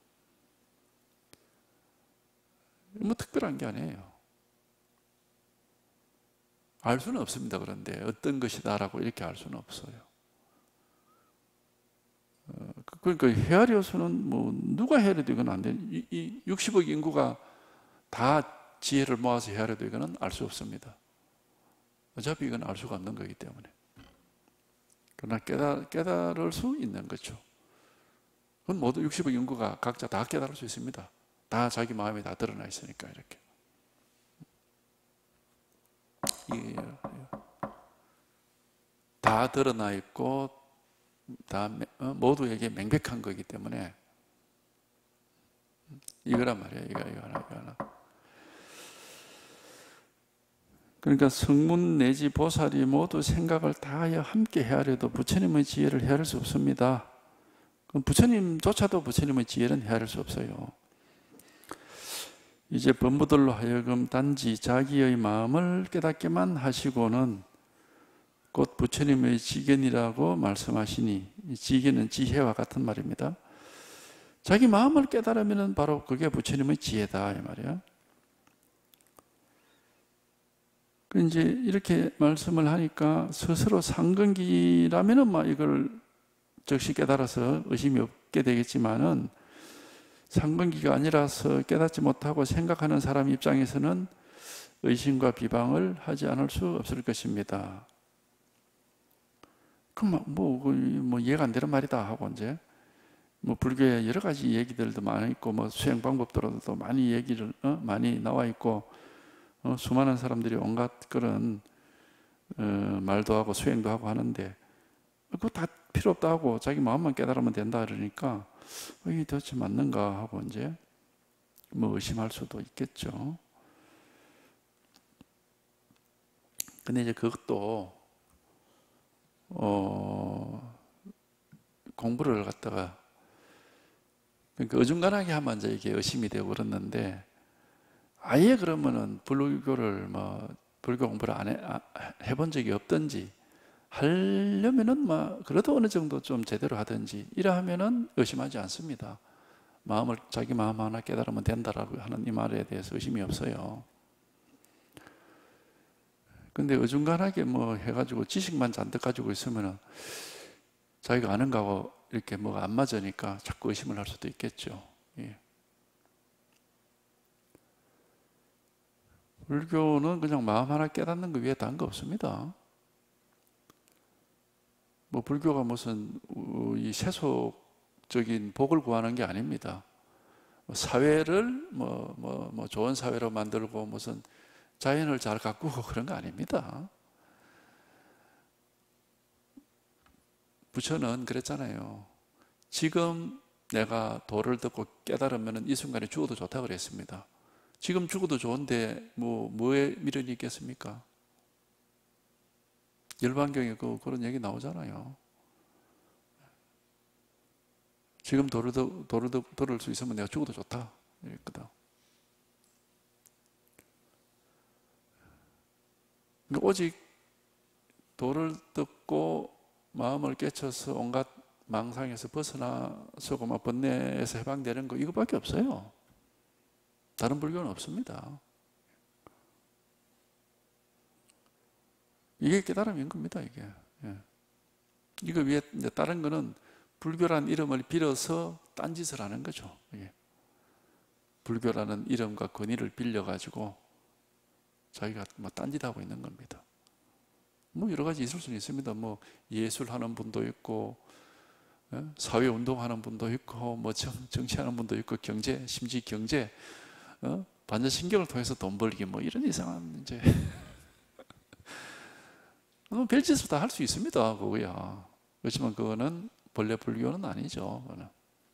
뭐 특별한 게 아니에요. 알 수는 없습니다. 그런데 어떤 것이다라고 이렇게 알 수는 없어요. 그러니까 헤아려 수는 뭐 누가 헤아려도 이건 안 돼요. 이 육십억 인구가 다 지혜를 모아서 헤아려도 이거는 알 수 없습니다. 어차피 이건 알 수가 없는 거기 때문에. 그러나 깨달, 깨달을 수 있는 거죠. 그건 모두 육십억 인구가 각자 다 깨달을 수 있습니다. 다 자기 마음에 다 드러나 있으니까 이렇게. 이게 다 드러나 있고 다 모두에게 명백한 거기 때문에 이거란 말이에요. 이거 이거 하나 이거 하나. 그러니까 성문 내지 보살이 모두 생각을 다하여 함께 헤아려도 부처님의 지혜를 헤아릴 수 없습니다. 그럼 부처님조차도 부처님의 지혜는 헤아릴 수 없어요. 이제 범부들로 하여금 단지 자기의 마음을 깨닫게만 하시고는 곧 부처님의 지견이라고 말씀하시니, 이 지견은 지혜와 같은 말입니다. 자기 마음을 깨달으면 바로 그게 부처님의 지혜다 이 말이야. 이제 이렇게 말씀을 하니까 스스로 상근기라면은 막 이걸 즉시 깨달아서 의심이 없게 되겠지만은 상근기가 아니라서 깨닫지 못하고 생각하는 사람 입장에서는 의심과 비방을 하지 않을 수 없을 것입니다. 그럼 뭐, 뭐 이해가 안 되는 말이다 하고 이제 뭐 불교에 여러 가지 얘기들도 많이 있고 뭐 수행 방법들도 많이 얘기를 어? 많이 나와 있고 어? 수많은 사람들이 온갖 그런 어, 말도 하고 수행도 하고 하는데 그거 다 필요 없다 하고 자기 마음만 깨달으면 된다 그러니까 이게 도대체 맞는가 하고 이제 뭐 의심할 수도 있겠죠. 근데 이제 그것도 어, 공부를 갖다가 그러니까 어중간하게 하면 이제 이게 의심이 되고 그랬는데 아예 그러면은 불교를 뭐 불교 공부를 안 해, 해본 적이 없든지 하려면은 뭐 그래도 어느 정도 좀 제대로 하든지 이러하면은 의심하지 않습니다. 마음을 자기 마음 하나 깨달으면 된다라고 하는 이 말에 대해서 의심이 없어요. 근데 어중간하게 뭐 해가지고 지식만 잔뜩 가지고 있으면은 자기가 아는 거하고 이렇게 뭐가 안 맞으니까 자꾸 의심을 할 수도 있겠죠. 예. 불교는 그냥 마음 하나 깨닫는 거 외에 다른 거 없습니다. 뭐 불교가 무슨 이 세속적인 복을 구하는 게 아닙니다. 사회를 뭐, 뭐, 뭐 좋은 사회로 만들고 무슨 자연을 잘 가꾸고 그런 거 아닙니다. 부처는 그랬잖아요. 지금 내가 도를 듣고 깨달으면 이 순간에 죽어도 좋다고 그랬습니다. 지금 죽어도 좋은데 뭐 뭐에 미련이 있겠습니까? 열반경에 그, 그런 얘기 나오잖아요. 지금 도를, 도를, 도를 수 있으면 내가 죽어도 좋다 이랬거든. 오직 도를 듣고 마음을 깨쳐서 온갖 망상에서 벗어나서 막 번뇌에서 해방되는 거 이거밖에 없어요. 다른 불교는 없습니다. 이게 깨달음인 겁니다. 이게 예. 이거 위에 이제 다른 거는 불교라는 이름을 빌어서 딴짓을 하는 거죠. 예. 불교라는 이름과 권위를 빌려가지고 자기가 뭐 딴짓하고 있는 겁니다. 뭐 여러 가지 있을 수는 있습니다. 뭐 예술하는 분도 있고 사회 운동하는 분도 있고 뭐 정, 정치하는 분도 있고 경제 심지 경제 어? 반전신경을 통해서 돈 벌기 뭐 이런 이상한 이제 별짓을 다 할 수 있습니다. 그거야. 그렇지만 그거는 본래 불교는 아니죠. 그거는.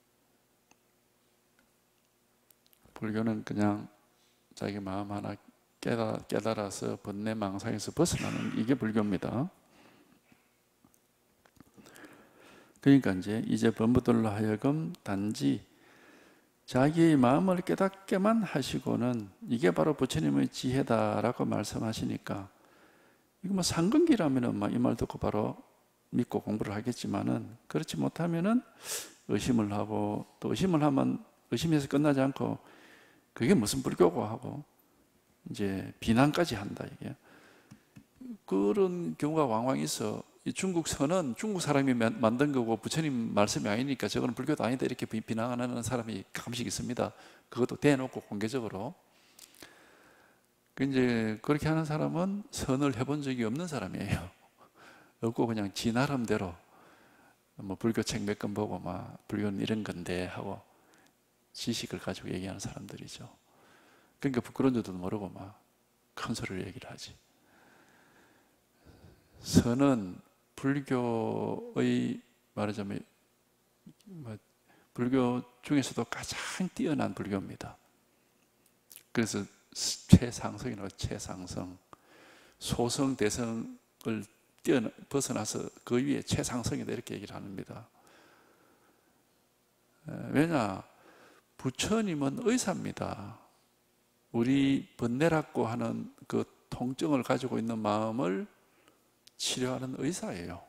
불교는 그냥 자기 마음 하나 깨달, 깨달아서 번뇌 망상에서 벗어나는 이게 불교입니다. 그러니까 이제 이제 범부들로 하여금 단지 자기의 마음을 깨닫게만 하시고는 이게 바로 부처님의 지혜다라고 말씀하시니까 이거 뭐 상근기라면은 막 이 말 듣고 바로 믿고 공부를 하겠지만은 그렇지 못하면은 의심을 하고 또 의심을 하면 의심해서 끝나지 않고 그게 무슨 불교고 하고 이제 비난까지 한다 이게 그런 경우가 왕왕 있어. 이 중국 선은 중국 사람이 만든 거고 부처님 말씀이 아니니까 저거는 불교도 아니다 이렇게 비난하는 사람이 가끔씩 있습니다. 그것도 대놓고 공개적으로. 이제 그렇게 하는 사람은 선을 해본 적이 없는 사람이에요. 없고 그냥 지 나름대로 뭐 불교 책 몇 권 보고 막 불교는 이런 건데 하고 지식을 가지고 얘기하는 사람들이죠. 그러니까 부끄러운 줄도 모르고 막 큰 소리를 얘기를 하지. 선은 불교의 말하자면 불교 중에서도 가장 뛰어난 불교입니다. 그래서 최상성이라고 최상성, 소성, 대성을 뛰어나, 벗어나서 그 위에 최상성이다 이렇게 얘기를 합니다. 왜냐? 부처님은 의사입니다. 우리 번뇌라고 하는 그 통증을 가지고 있는 마음을 치료하는 의사예요.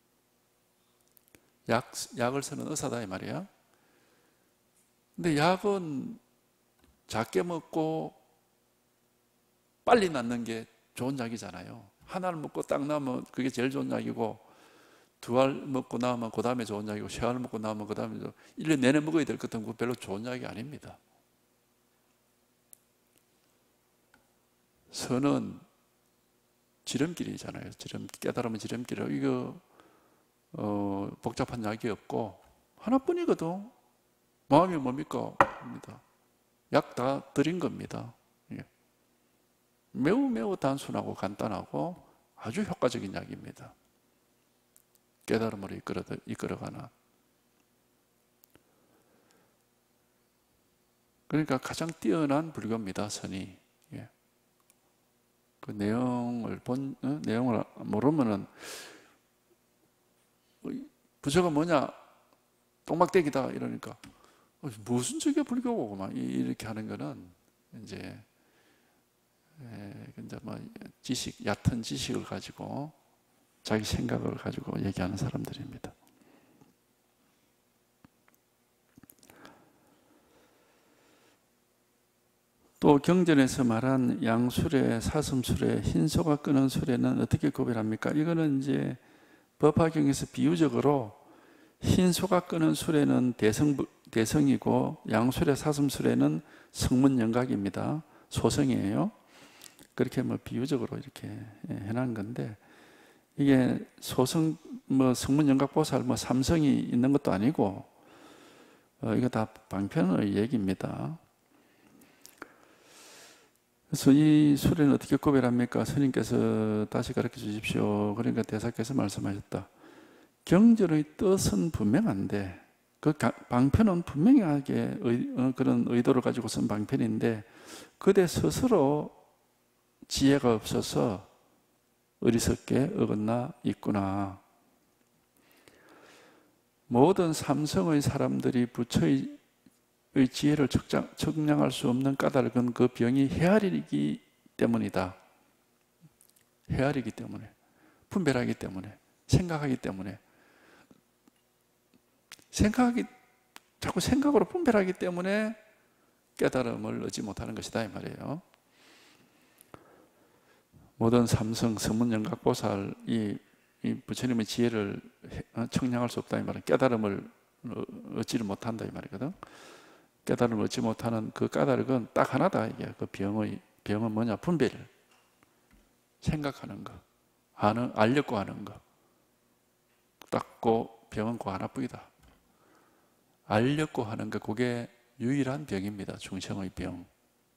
약, 약을 쓰는 의사다 이 말이야. 근데 약은 작게 먹고 빨리 낫는 게 좋은 약이잖아요. 하나를 먹고 딱 나면 그게 제일 좋은 약이고 두 알 먹고 나면 그 다음에 좋은 약이고 세 알 먹고 나면 그 다음에 일 년 내내 먹어야 될 것 같은 거 별로 좋은 약이 아닙니다. 선은 지름길이잖아요. 지름, 깨달으면 지름길이라고. 이거, 어, 복잡한 약이 없고, 하나뿐이거든. 마음이 뭡니까? 약 다 드린 겁니다. 예. 매우 매우 단순하고 간단하고 아주 효과적인 약입니다. 깨달음으로 이끌어, 이끌어가는. 그러니까 가장 뛰어난 불교입니다, 선이. 예. 그 내용을 본, 어? 내용을 모르면은, 부처가 뭐냐? 똥막대기다. 이러니까, 무슨 저게 불교고, 막, 이렇게 하는 거는, 이제, 에, 이제 뭐, 지식, 얕은 지식을 가지고, 자기 생각을 가지고 얘기하는 사람들입니다. 또 경전에서 말한 양수레, 사슴수레, 흰소가 끄는 수레는 어떻게 구별합니까? 이거는 이제 법화경에서 비유적으로 흰소가 끄는 수레는 대성, 대성이고 양수레, 사슴수레는 성문영각입니다. 소성이에요. 그렇게 뭐 비유적으로 이렇게 해놓은 건데 이게 소성, 뭐 성문영각보살 뭐 삼성이 있는 것도 아니고 어, 이거 다 방편의 얘기입니다. 그래서 이 수레는 어떻게 구별합니까? 스님께서 다시 가르쳐 주십시오. 그러니까 대사께서 말씀하셨다. 경전의 뜻은 분명한데 그 방편은 분명하게 의, 그런 의도를 가지고 쓴 방편인데 그대 스스로 지혜가 없어서 어리석게 어긋나 있구나. 모든 삼성의 사람들이 부처의 의 지혜를 측량, 측량할 수 없는 까닭은 그 병이 헤아리기 때문이다. 헤아리기 때문에, 분별하기 때문에, 생각하기 때문에, 생각하기 자꾸 생각으로 분별하기 때문에 깨달음을 얻지 못하는 것이다 이 말이에요. 모든 삼성 서문영각보살이 이 부처님의 지혜를 측량할 수 없다 이 말은 깨달음을 얻지를 못한다 이 말이거든. 깨달음을 얻지 못하는 그 까닭은 딱 하나다 이게. 그 병의 병은 뭐냐? 분별. 생각하는 거, 아는 알려고 하는 거. 딱고 병은 그 하나뿐이다. 알려고 하는 거 그게 유일한 병입니다. 중생의 병.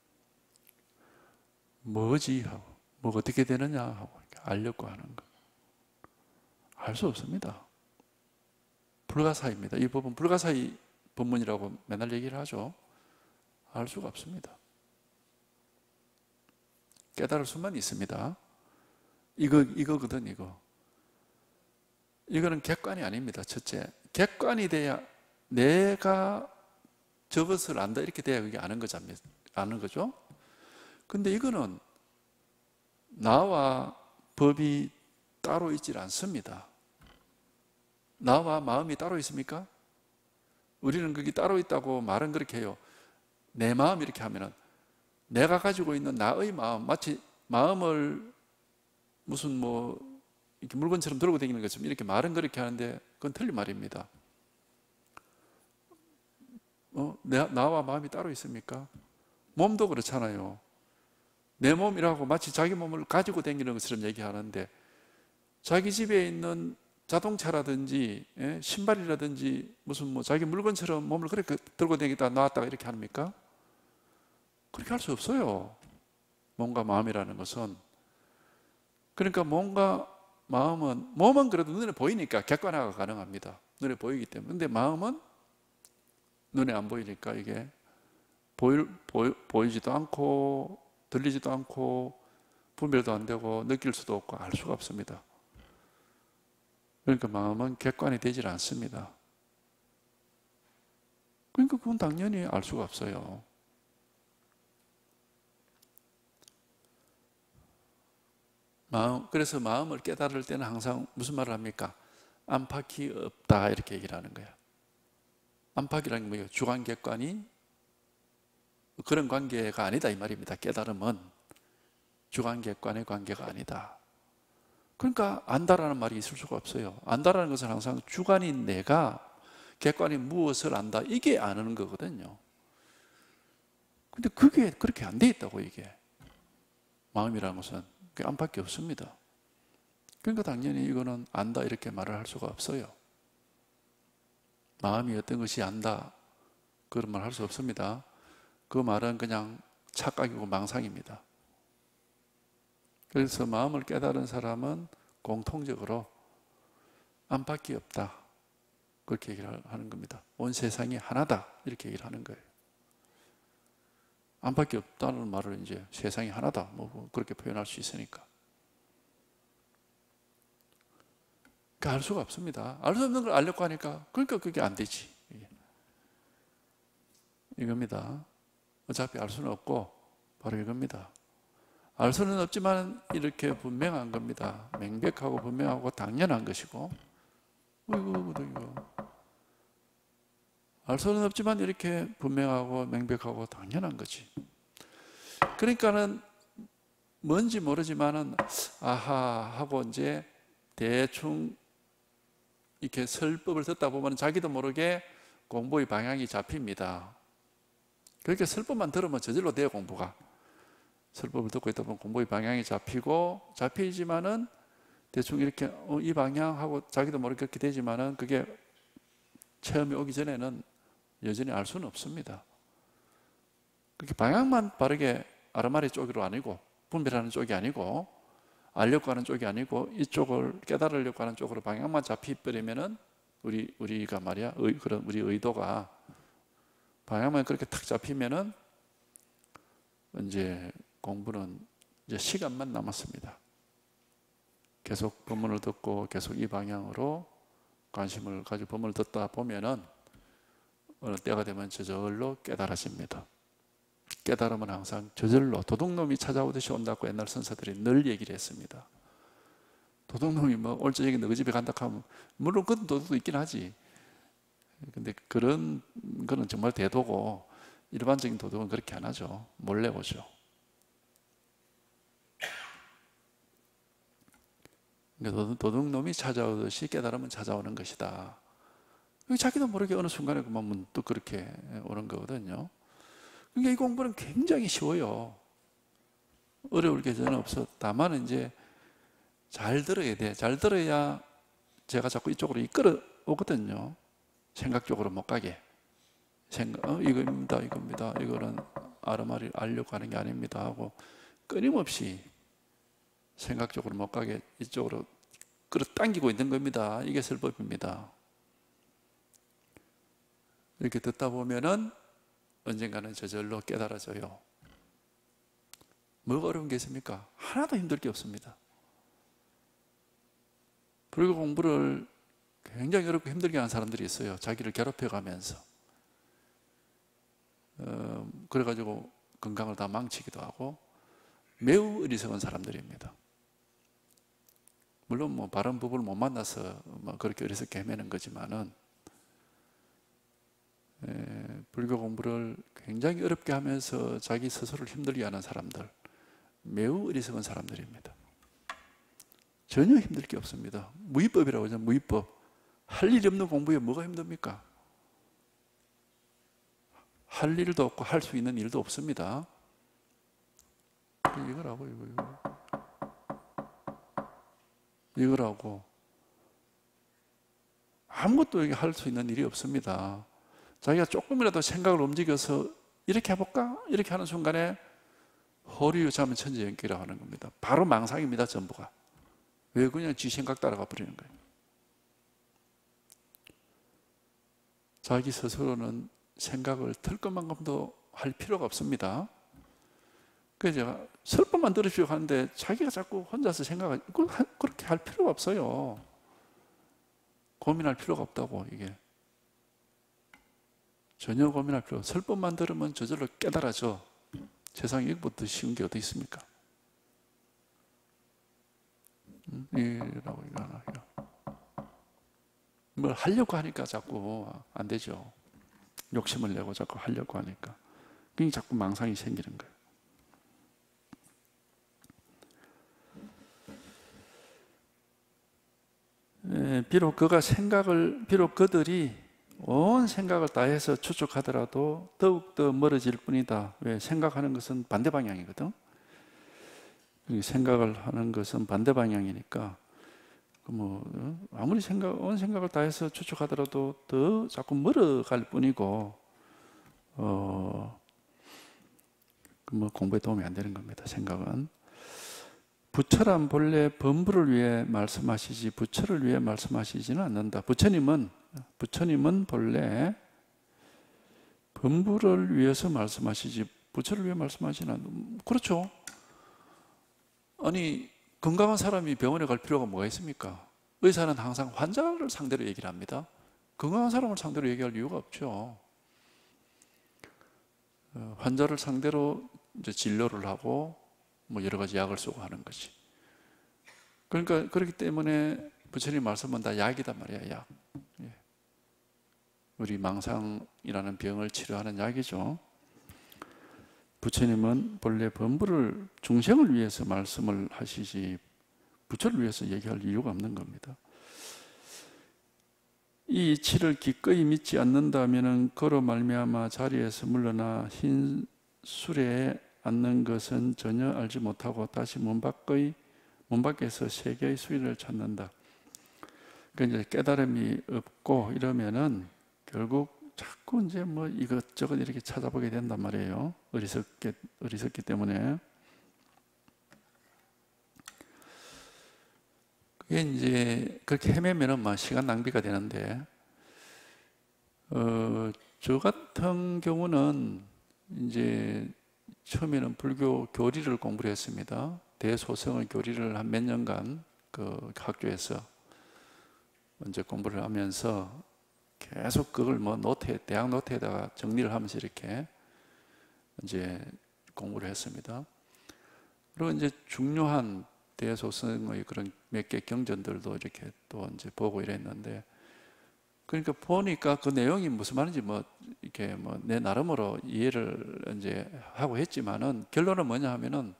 뭐지 하고 뭐 어떻게 되느냐 하고 알려고 하는 거. 알 수 없습니다. 불가사의입니다. 이 법은 불가사의 법문이라고 맨날 얘기를 하죠. 알 수가 없습니다. 깨달을 수만 있습니다. 이거, 이거거든, 이거. 이거는 객관이 아닙니다. 첫째, 객관이 돼야 내가 저것을 안다 이렇게 돼야 그게 아는 거죠. 아는 거죠. 근데 이거는 나와 법이 따로 있질 않습니다. 나와 마음이 따로 있습니까? 우리는 그게 따로 있다고 말은 그렇게 해요. 내 마음 이렇게 하면은 내가 가지고 있는 나의 마음, 마치 마음을 무슨 뭐 이렇게 물건처럼 들고 다니는 것처럼 이렇게 말은 그렇게 하는데 그건 틀린 말입니다. 어, 내, 나와 마음이 따로 있습니까? 몸도 그렇잖아요. 내 몸이라고 마치 자기 몸을 가지고 다니는 것처럼 얘기하는데 자기 집에 있는 자동차라든지 예? 신발이라든지 무슨 뭐 자기 물건처럼 몸을 그렇게 들고 다니다가 놨다가 이렇게 합니까? 그렇게 할 수 없어요. 몸과 마음이라는 것은. 그러니까 몸과 마음은, 몸은 그래도 눈에 보이니까 객관화가 가능합니다. 눈에 보이기 때문에. 근데 마음은 눈에 안 보이니까 이게 보일, 보이, 보이지도 않고 들리지도 않고 분별도 안 되고 느낄 수도 없고 알 수가 없습니다. 그러니까 마음은 객관이 되질 않습니다. 그러니까 그건 당연히 알 수가 없어요. 마음, 그래서 마음을 깨달을 때는 항상 무슨 말을 합니까? 안팎이 없다 이렇게 얘기를 하는 거예요. 안팎이라는 게 뭐예요? 주관객관이 그런 관계가 아니다 이 말입니다. 깨달음은 주관객관의 관계가 아니다. 그러니까 안다라는 말이 있을 수가 없어요. 안다라는 것은 항상 주관인 내가 객관이 무엇을 안다 이게 아는 거거든요. 근데 그게 그렇게 안 돼 있다고 이게 마음이라는 것은 그게 안팎이 없습니다. 그러니까 당연히 이거는 안다 이렇게 말을 할 수가 없어요. 마음이 어떤 것이 안다 그런 말 할 수 없습니다. 그 말은 그냥 착각이고 망상입니다. 그래서 마음을 깨달은 사람은 공통적으로 안팎이 없다 그렇게 얘기를 하는 겁니다. 온 세상이 하나다 이렇게 얘기를 하는 거예요. 안팎이 없다는 말을 이제 세상이 하나다 뭐 그렇게 표현할 수 있으니까. 그러니까 알 수가 없습니다. 알 수 없는 걸 알려고 하니까 그러니까 그게 안 되지. 이겁니다. 어차피 알 수는 없고 바로 이겁니다. 알 수는 없지만 이렇게 분명한 겁니다. 명백하고 분명하고 당연한 것이고 이거 이거 알 수는 없지만 이렇게 분명하고 명백하고 당연한 거지. 그러니까는 뭔지 모르지만은 아하 하고 이제 대충 이렇게 설법을 듣다 보면 자기도 모르게 공부의 방향이 잡힙니다. 그렇게 설법만 들으면 저절로 돼요, 공부가. 설법을 듣고 있다 보면 공부의 방향이 잡히고 잡히지만은 대충 이렇게 어, 이 방향하고 자기도 모르게 그렇게 되지만은 그게 체험이 오기 전에는 여전히 알 수는 없습니다. 그렇게 방향만 바르게 아르마리 쪽으로 아니고 분별하는 쪽이 아니고 알려고 하는 쪽이 아니고 이쪽을 깨달으려고 하는 쪽으로 방향만 잡히버리면은 우리 우리가 말이야 의, 그런 우리 의도가 방향만 그렇게 탁 잡히면은 이제 공부는 이제 시간만 남았습니다. 계속 법문을 듣고 계속 이 방향으로 관심을 가지고 법문을 듣다 보면은 어느 때가 되면 저절로 깨달아집니다. 깨달음은 항상 저절로 도둑놈이 찾아오듯이 온다고 옛날 선사들이 늘 얘기를 했습니다. 도둑놈이 뭐 오늘 저녁에 너희 집에 간다 하면 물론 그런 도둑도 있긴 하지. 근데 그런 거는 정말 대도고 일반적인 도둑은 그렇게 안 하죠. 몰래 오죠. 그러니까 도둑놈이 찾아오듯이 깨달음은 찾아오는 것이다. 자기도 모르게 어느 순간에 그만 문득 그렇게 오는 거거든요. 그러니까 이 공부는 굉장히 쉬워요. 어려울 게 전혀 없어. 다만 이제 잘 들어야 돼. 잘 들어야 제가 자꾸 이쪽으로 이끌어 오거든요. 생각적으로 못 가게. 생각, 어, 이겁니다, 이겁니다. 이거는 아르마리를 알려고 하는 게 아닙니다. 하고 끊임없이 생각적으로 못 가게 이쪽으로 끌어당기고 있는 겁니다. 이게 설법입니다. 이렇게 듣다 보면은 언젠가는 저절로 깨달아져요. 뭐가 어려운 게 있습니까? 하나도 힘들 게 없습니다. 불교 공부를 굉장히 어렵고 힘들게 하는 사람들이 있어요. 자기를 괴롭혀가면서. 어, 그래가지고 건강을 다 망치기도 하고 매우 어리석은 사람들입니다. 물론 뭐 바른 부부를 못 만나서 뭐 그렇게 어리석게 헤매는 거지만은 에, 불교 공부를 굉장히 어렵게 하면서 자기 스스로를 힘들게 하는 사람들, 매우 어리석은 사람들입니다. 전혀 힘들 게 없습니다. 무위법이라고 하죠. 무위법. 할 일이 없는 공부에 뭐가 힘듭니까? 할 일도 없고 할 수 있는 일도 없습니다. 이거라고 이거 이거 이거라고 아무것도 할 수 있는 일이 없습니다. 자기가 조금이라도 생각을 움직여서 이렇게 해볼까? 이렇게 하는 순간에 허리유자면 천지연기라고 하는 겁니다. 바로 망상입니다. 전부가. 왜 그냥 지 생각 따라가 버리는 거예요. 자기 스스로는 생각을 털 것만큼도 할 필요가 없습니다. 그래서 제가 설법만 들으시려고 하는데 자기가 자꾸 혼자서 생각을 그렇게 할 필요가 없어요. 고민할 필요가 없다고. 이게 전혀 고민할 필요 없어요. 설법만 들으면 저절로 깨달아져. 세상에 이것보다 쉬운 게 어디 있습니까? 음, 이라고 이거 하나 뭘 하려고 하니까 자꾸 안 되죠. 욕심을 내고 자꾸 하려고 하니까 그게 자꾸 망상이 생기는 거예요. 예, 비록 그가 생각을 비록 그들이 온 생각을 다해서 추측하더라도 더욱더 멀어질 뿐이다. 왜? 생각하는 것은 반대 방향이거든. 생각을 하는 것은 반대 방향이니까 뭐 아무리 생각 온 생각을 다해서 추측하더라도 더 자꾸 멀어갈 뿐이고 어, 뭐 공부에 도움이 안 되는 겁니다. 생각은. 부처란 본래 범부를 위해 말씀하시지 부처를 위해 말씀하시지는 않는다. 부처님은 부처님은 본래 범부를 위해서 말씀하시지 부처를 위해 말씀하시는 않는다. 그렇죠. 아니 건강한 사람이 병원에 갈 필요가 뭐가 있습니까? 의사는 항상 환자를 상대로 얘기를 합니다. 건강한 사람을 상대로 얘기할 이유가 없죠. 환자를 상대로 이제 진료를 하고 뭐 여러 가지 약을 쓰고 하는 거지. 그러니까 그렇기 때문에 부처님 말씀은 다 약이단 말이야, 약. 예. 우리 망상이라는 병을 치료하는 약이죠. 부처님은 본래 범부를 중생을 위해서 말씀을 하시지 부처를 위해서 얘기할 이유가 없는 겁니다. 이 이치를 기꺼이 믿지 않는다면 그로 말미암아 자리에서 물러나 흰 수레에 앉는 것은 전혀 알지 못하고 다시 문 밖의 문 밖에서 세계의 수위를 찾는다. 그러니까 이제 깨달음이 없고 이러면은 결국 자꾸 이제 뭐 이것저것 이렇게 찾아보게 된단 말이에요. 어리석게, 어리석기 때문에. 그게 이제 그렇게 헤매면은 막 시간 낭비가 되는데, 어, 저 같은 경우는 이제 처음에는 불교 교리를 공부를 했습니다. 대소성의 교리를 한 몇 년간 그 학교에서 먼저 공부를 하면서 계속 그걸 뭐 노트에, 대학 노트에다가 정리를 하면서 이렇게 이제 공부를 했습니다. 그리고 이제 중요한 대소성의 그런 몇 개 경전들도 이렇게 또 이제 보고 이랬는데, 그러니까 보니까 그 내용이 무슨 말인지 뭐 이렇게 뭐 내 나름으로 이해를 이제 하고 했지만은 결론은 뭐냐 하면은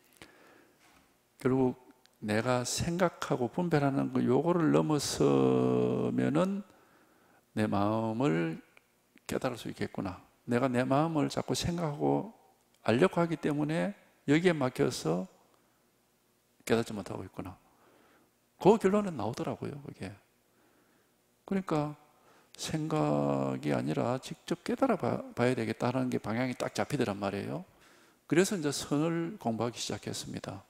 결국 내가 생각하고 분별하는 거 요거를 넘어서면은 내 마음을 깨달을 수 있겠구나. 내가 내 마음을 자꾸 생각하고 알려고 하기 때문에 여기에 막혀서 깨닫지 못하고 있구나. 그 결론은 나오더라고요, 그게. 그러니까 생각이 아니라 직접 깨달아 봐야 되겠다는 게 방향이 딱 잡히더란 말이에요. 그래서 이제 선을 공부하기 시작했습니다.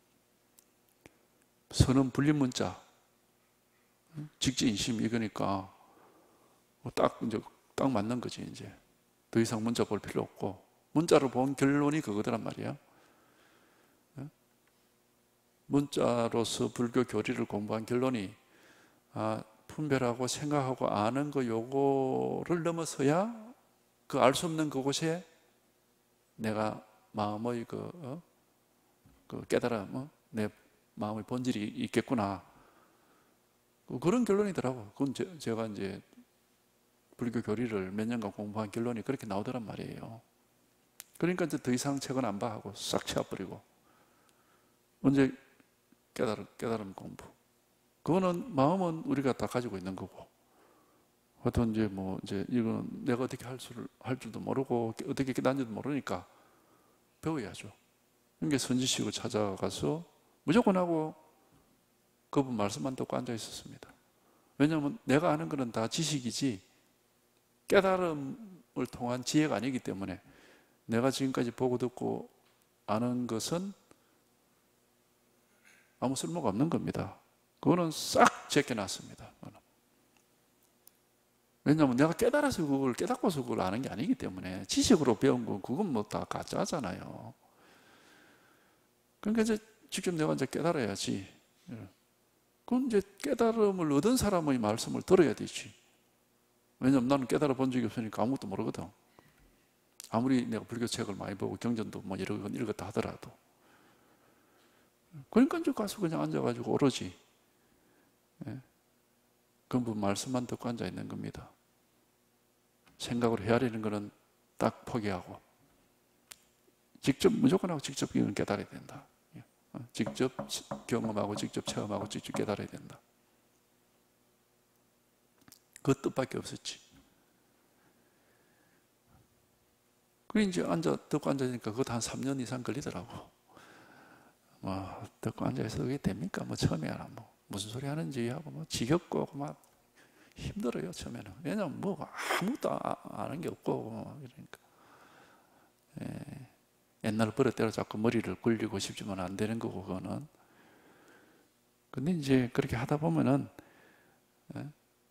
선은 불림문자, 직지인심 이거니까 딱 이제 딱 맞는 거지. 이제 더 이상 문자 볼 필요 없고 문자를 본 결론이 그거더란 말이야. 문자로서 불교 교리를 공부한 결론이 아, 분별하고 생각하고 아는 거 요거를 넘어서야 그 알 수 없는 그곳에 내가 마음의 그, 어? 그 깨달음, 어? 내 마음의 본질이 있겠구나. 그런 결론이더라고. 그건 제, 제가 이제 불교 교리를 몇 년간 공부한 결론이 그렇게 나오더란 말이에요. 그러니까 이제 더 이상 책은 안 봐 하고 싹 치워버리고 언제 깨달음, 깨달음 공부. 그거는 마음은 우리가 다 가지고 있는 거고. 하여튼 이제 뭐 이제 이건 내가 어떻게 할 줄, 할 줄도 모르고 어떻게 깨닫는지도 모르니까 배워야죠. 그러니까 선지식을 찾아가서 무조건 하고 그분 말씀만 듣고 앉아 있었습니다. 왜냐하면 내가 아는 거는 다 지식이지 깨달음을 통한 지혜가 아니기 때문에 내가 지금까지 보고 듣고 아는 것은 아무 쓸모가 없는 겁니다. 그거는 싹 제껴놨습니다. 왜냐하면 내가 깨달아서 그걸 깨닫고서 그걸 아는 게 아니기 때문에 지식으로 배운 건 그건 뭐 다 가짜잖아요. 그러니까 이제 직접 내가 이제 깨달아야지. 그럼 이제 깨달음을 얻은 사람의 말씀을 들어야 되지. 왜냐하면 나는 깨달아 본 적이 없으니까 아무것도 모르거든. 아무리 내가 불교 책을 많이 보고 경전도 뭐 여러 권 읽었다 하더라도. 그러니까 이제 가서 그냥 앉아가지고 오로지 예? 그분 말씀만 듣고 앉아 있는 겁니다. 생각으로 헤아리는 거는 딱 포기하고 직접 무조건 하고 직접 이건 깨달아야 된다. 직접 경험하고 직접 체험하고 직접 깨달아야 된다. 그 뜻밖에 없었지. 그래 이제 앉아 듣고 앉아니까 그것도 한 삼 년 이상 걸리더라고. 뭐 듣고 앉아서 그게 됩니까? 뭐 처음에는 뭐 무슨 소리 하는지 하고 뭐 지겹고 막 힘들어요 처음에는. 왜냐면 뭐 아무것도 아, 아는 게 없고 뭐 이러니까. 예. 옛날 버릇대로 자꾸 머리를 굴리고 싶지만 안 되는 거고 그거는. 근데 이제 그렇게 하다 보면은 예?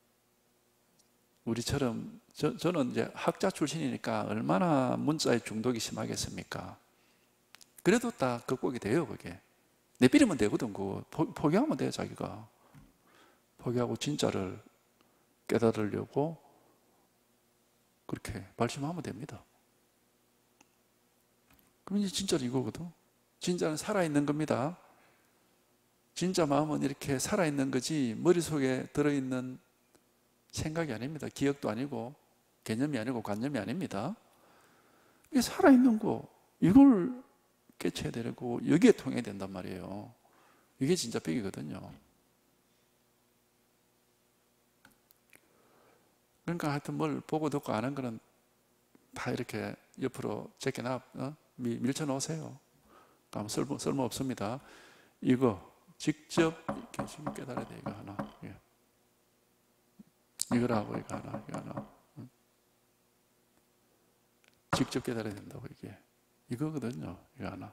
우리처럼 저, 저는 이제 학자 출신이니까 얼마나 문자에 중독이 심하겠습니까? 그래도 다 극복이 돼요 그게. 내비리면 되거든 그거. 포, 포기하면 돼요 자기가. 포기하고 진짜를 깨달으려고 그렇게 발심하면 됩니다. 그럼 이제 진짜로 이거거든. 진짜는 살아있는 겁니다. 진짜 마음은 이렇게 살아있는 거지 머릿속에 들어있는 생각이 아닙니다. 기억도 아니고 개념이 아니고 관념이 아닙니다. 이게 살아있는 거 이걸 깨쳐야 되고 여기에 통해야 된단 말이에요. 이게 진짜 백이거든요. 그러니까 하여튼 뭘 보고 듣고 아는 거는 다 이렇게 옆으로 제껴놔 어? 밀쳐 놓으세요. 그럼 쓸모, 쓸모 없습니다. 이거 직접 이렇게 지금 깨달아야 돼. 이거 하나. 예. 이거라고 이거 하나. 이거 하나. 응? 직접 깨달아야 된다고 이게. 이거거든요. 이거 하나.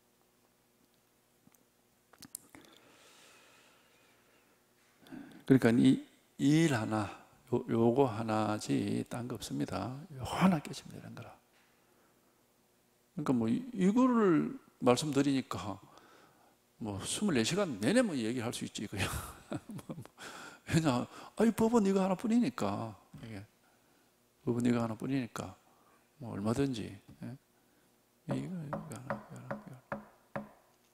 그러니까 이 일 하나, 요, 요거 하나지 딴 거 없습니다. 요 하나 깨치면 되는 거라. 그러니까 뭐 이거를 말씀드리니까 뭐 이십사 시간 내내 뭐 얘기할 수 있지 그냥. 왜냐, 아이 법은 이거 하나뿐이니까 이게 법은 이거 하나뿐이니까 뭐 얼마든지 예? 이거 이거 하나, 이거 하나, 이거 하나.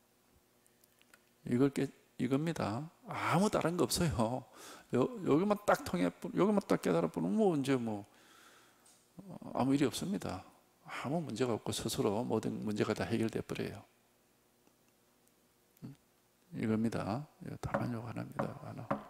이걸 깨 이겁니다. 아무 다른 거 없어요. 요, 여기만 딱 통해, 여기만 딱 깨달아 보면 뭐 이제 뭐 아무 일이 없습니다. 아무 문제가 없고 스스로 모든 문제가 다 해결돼 버려요. 이겁니다. 다만 요거 하나입니다. 하나.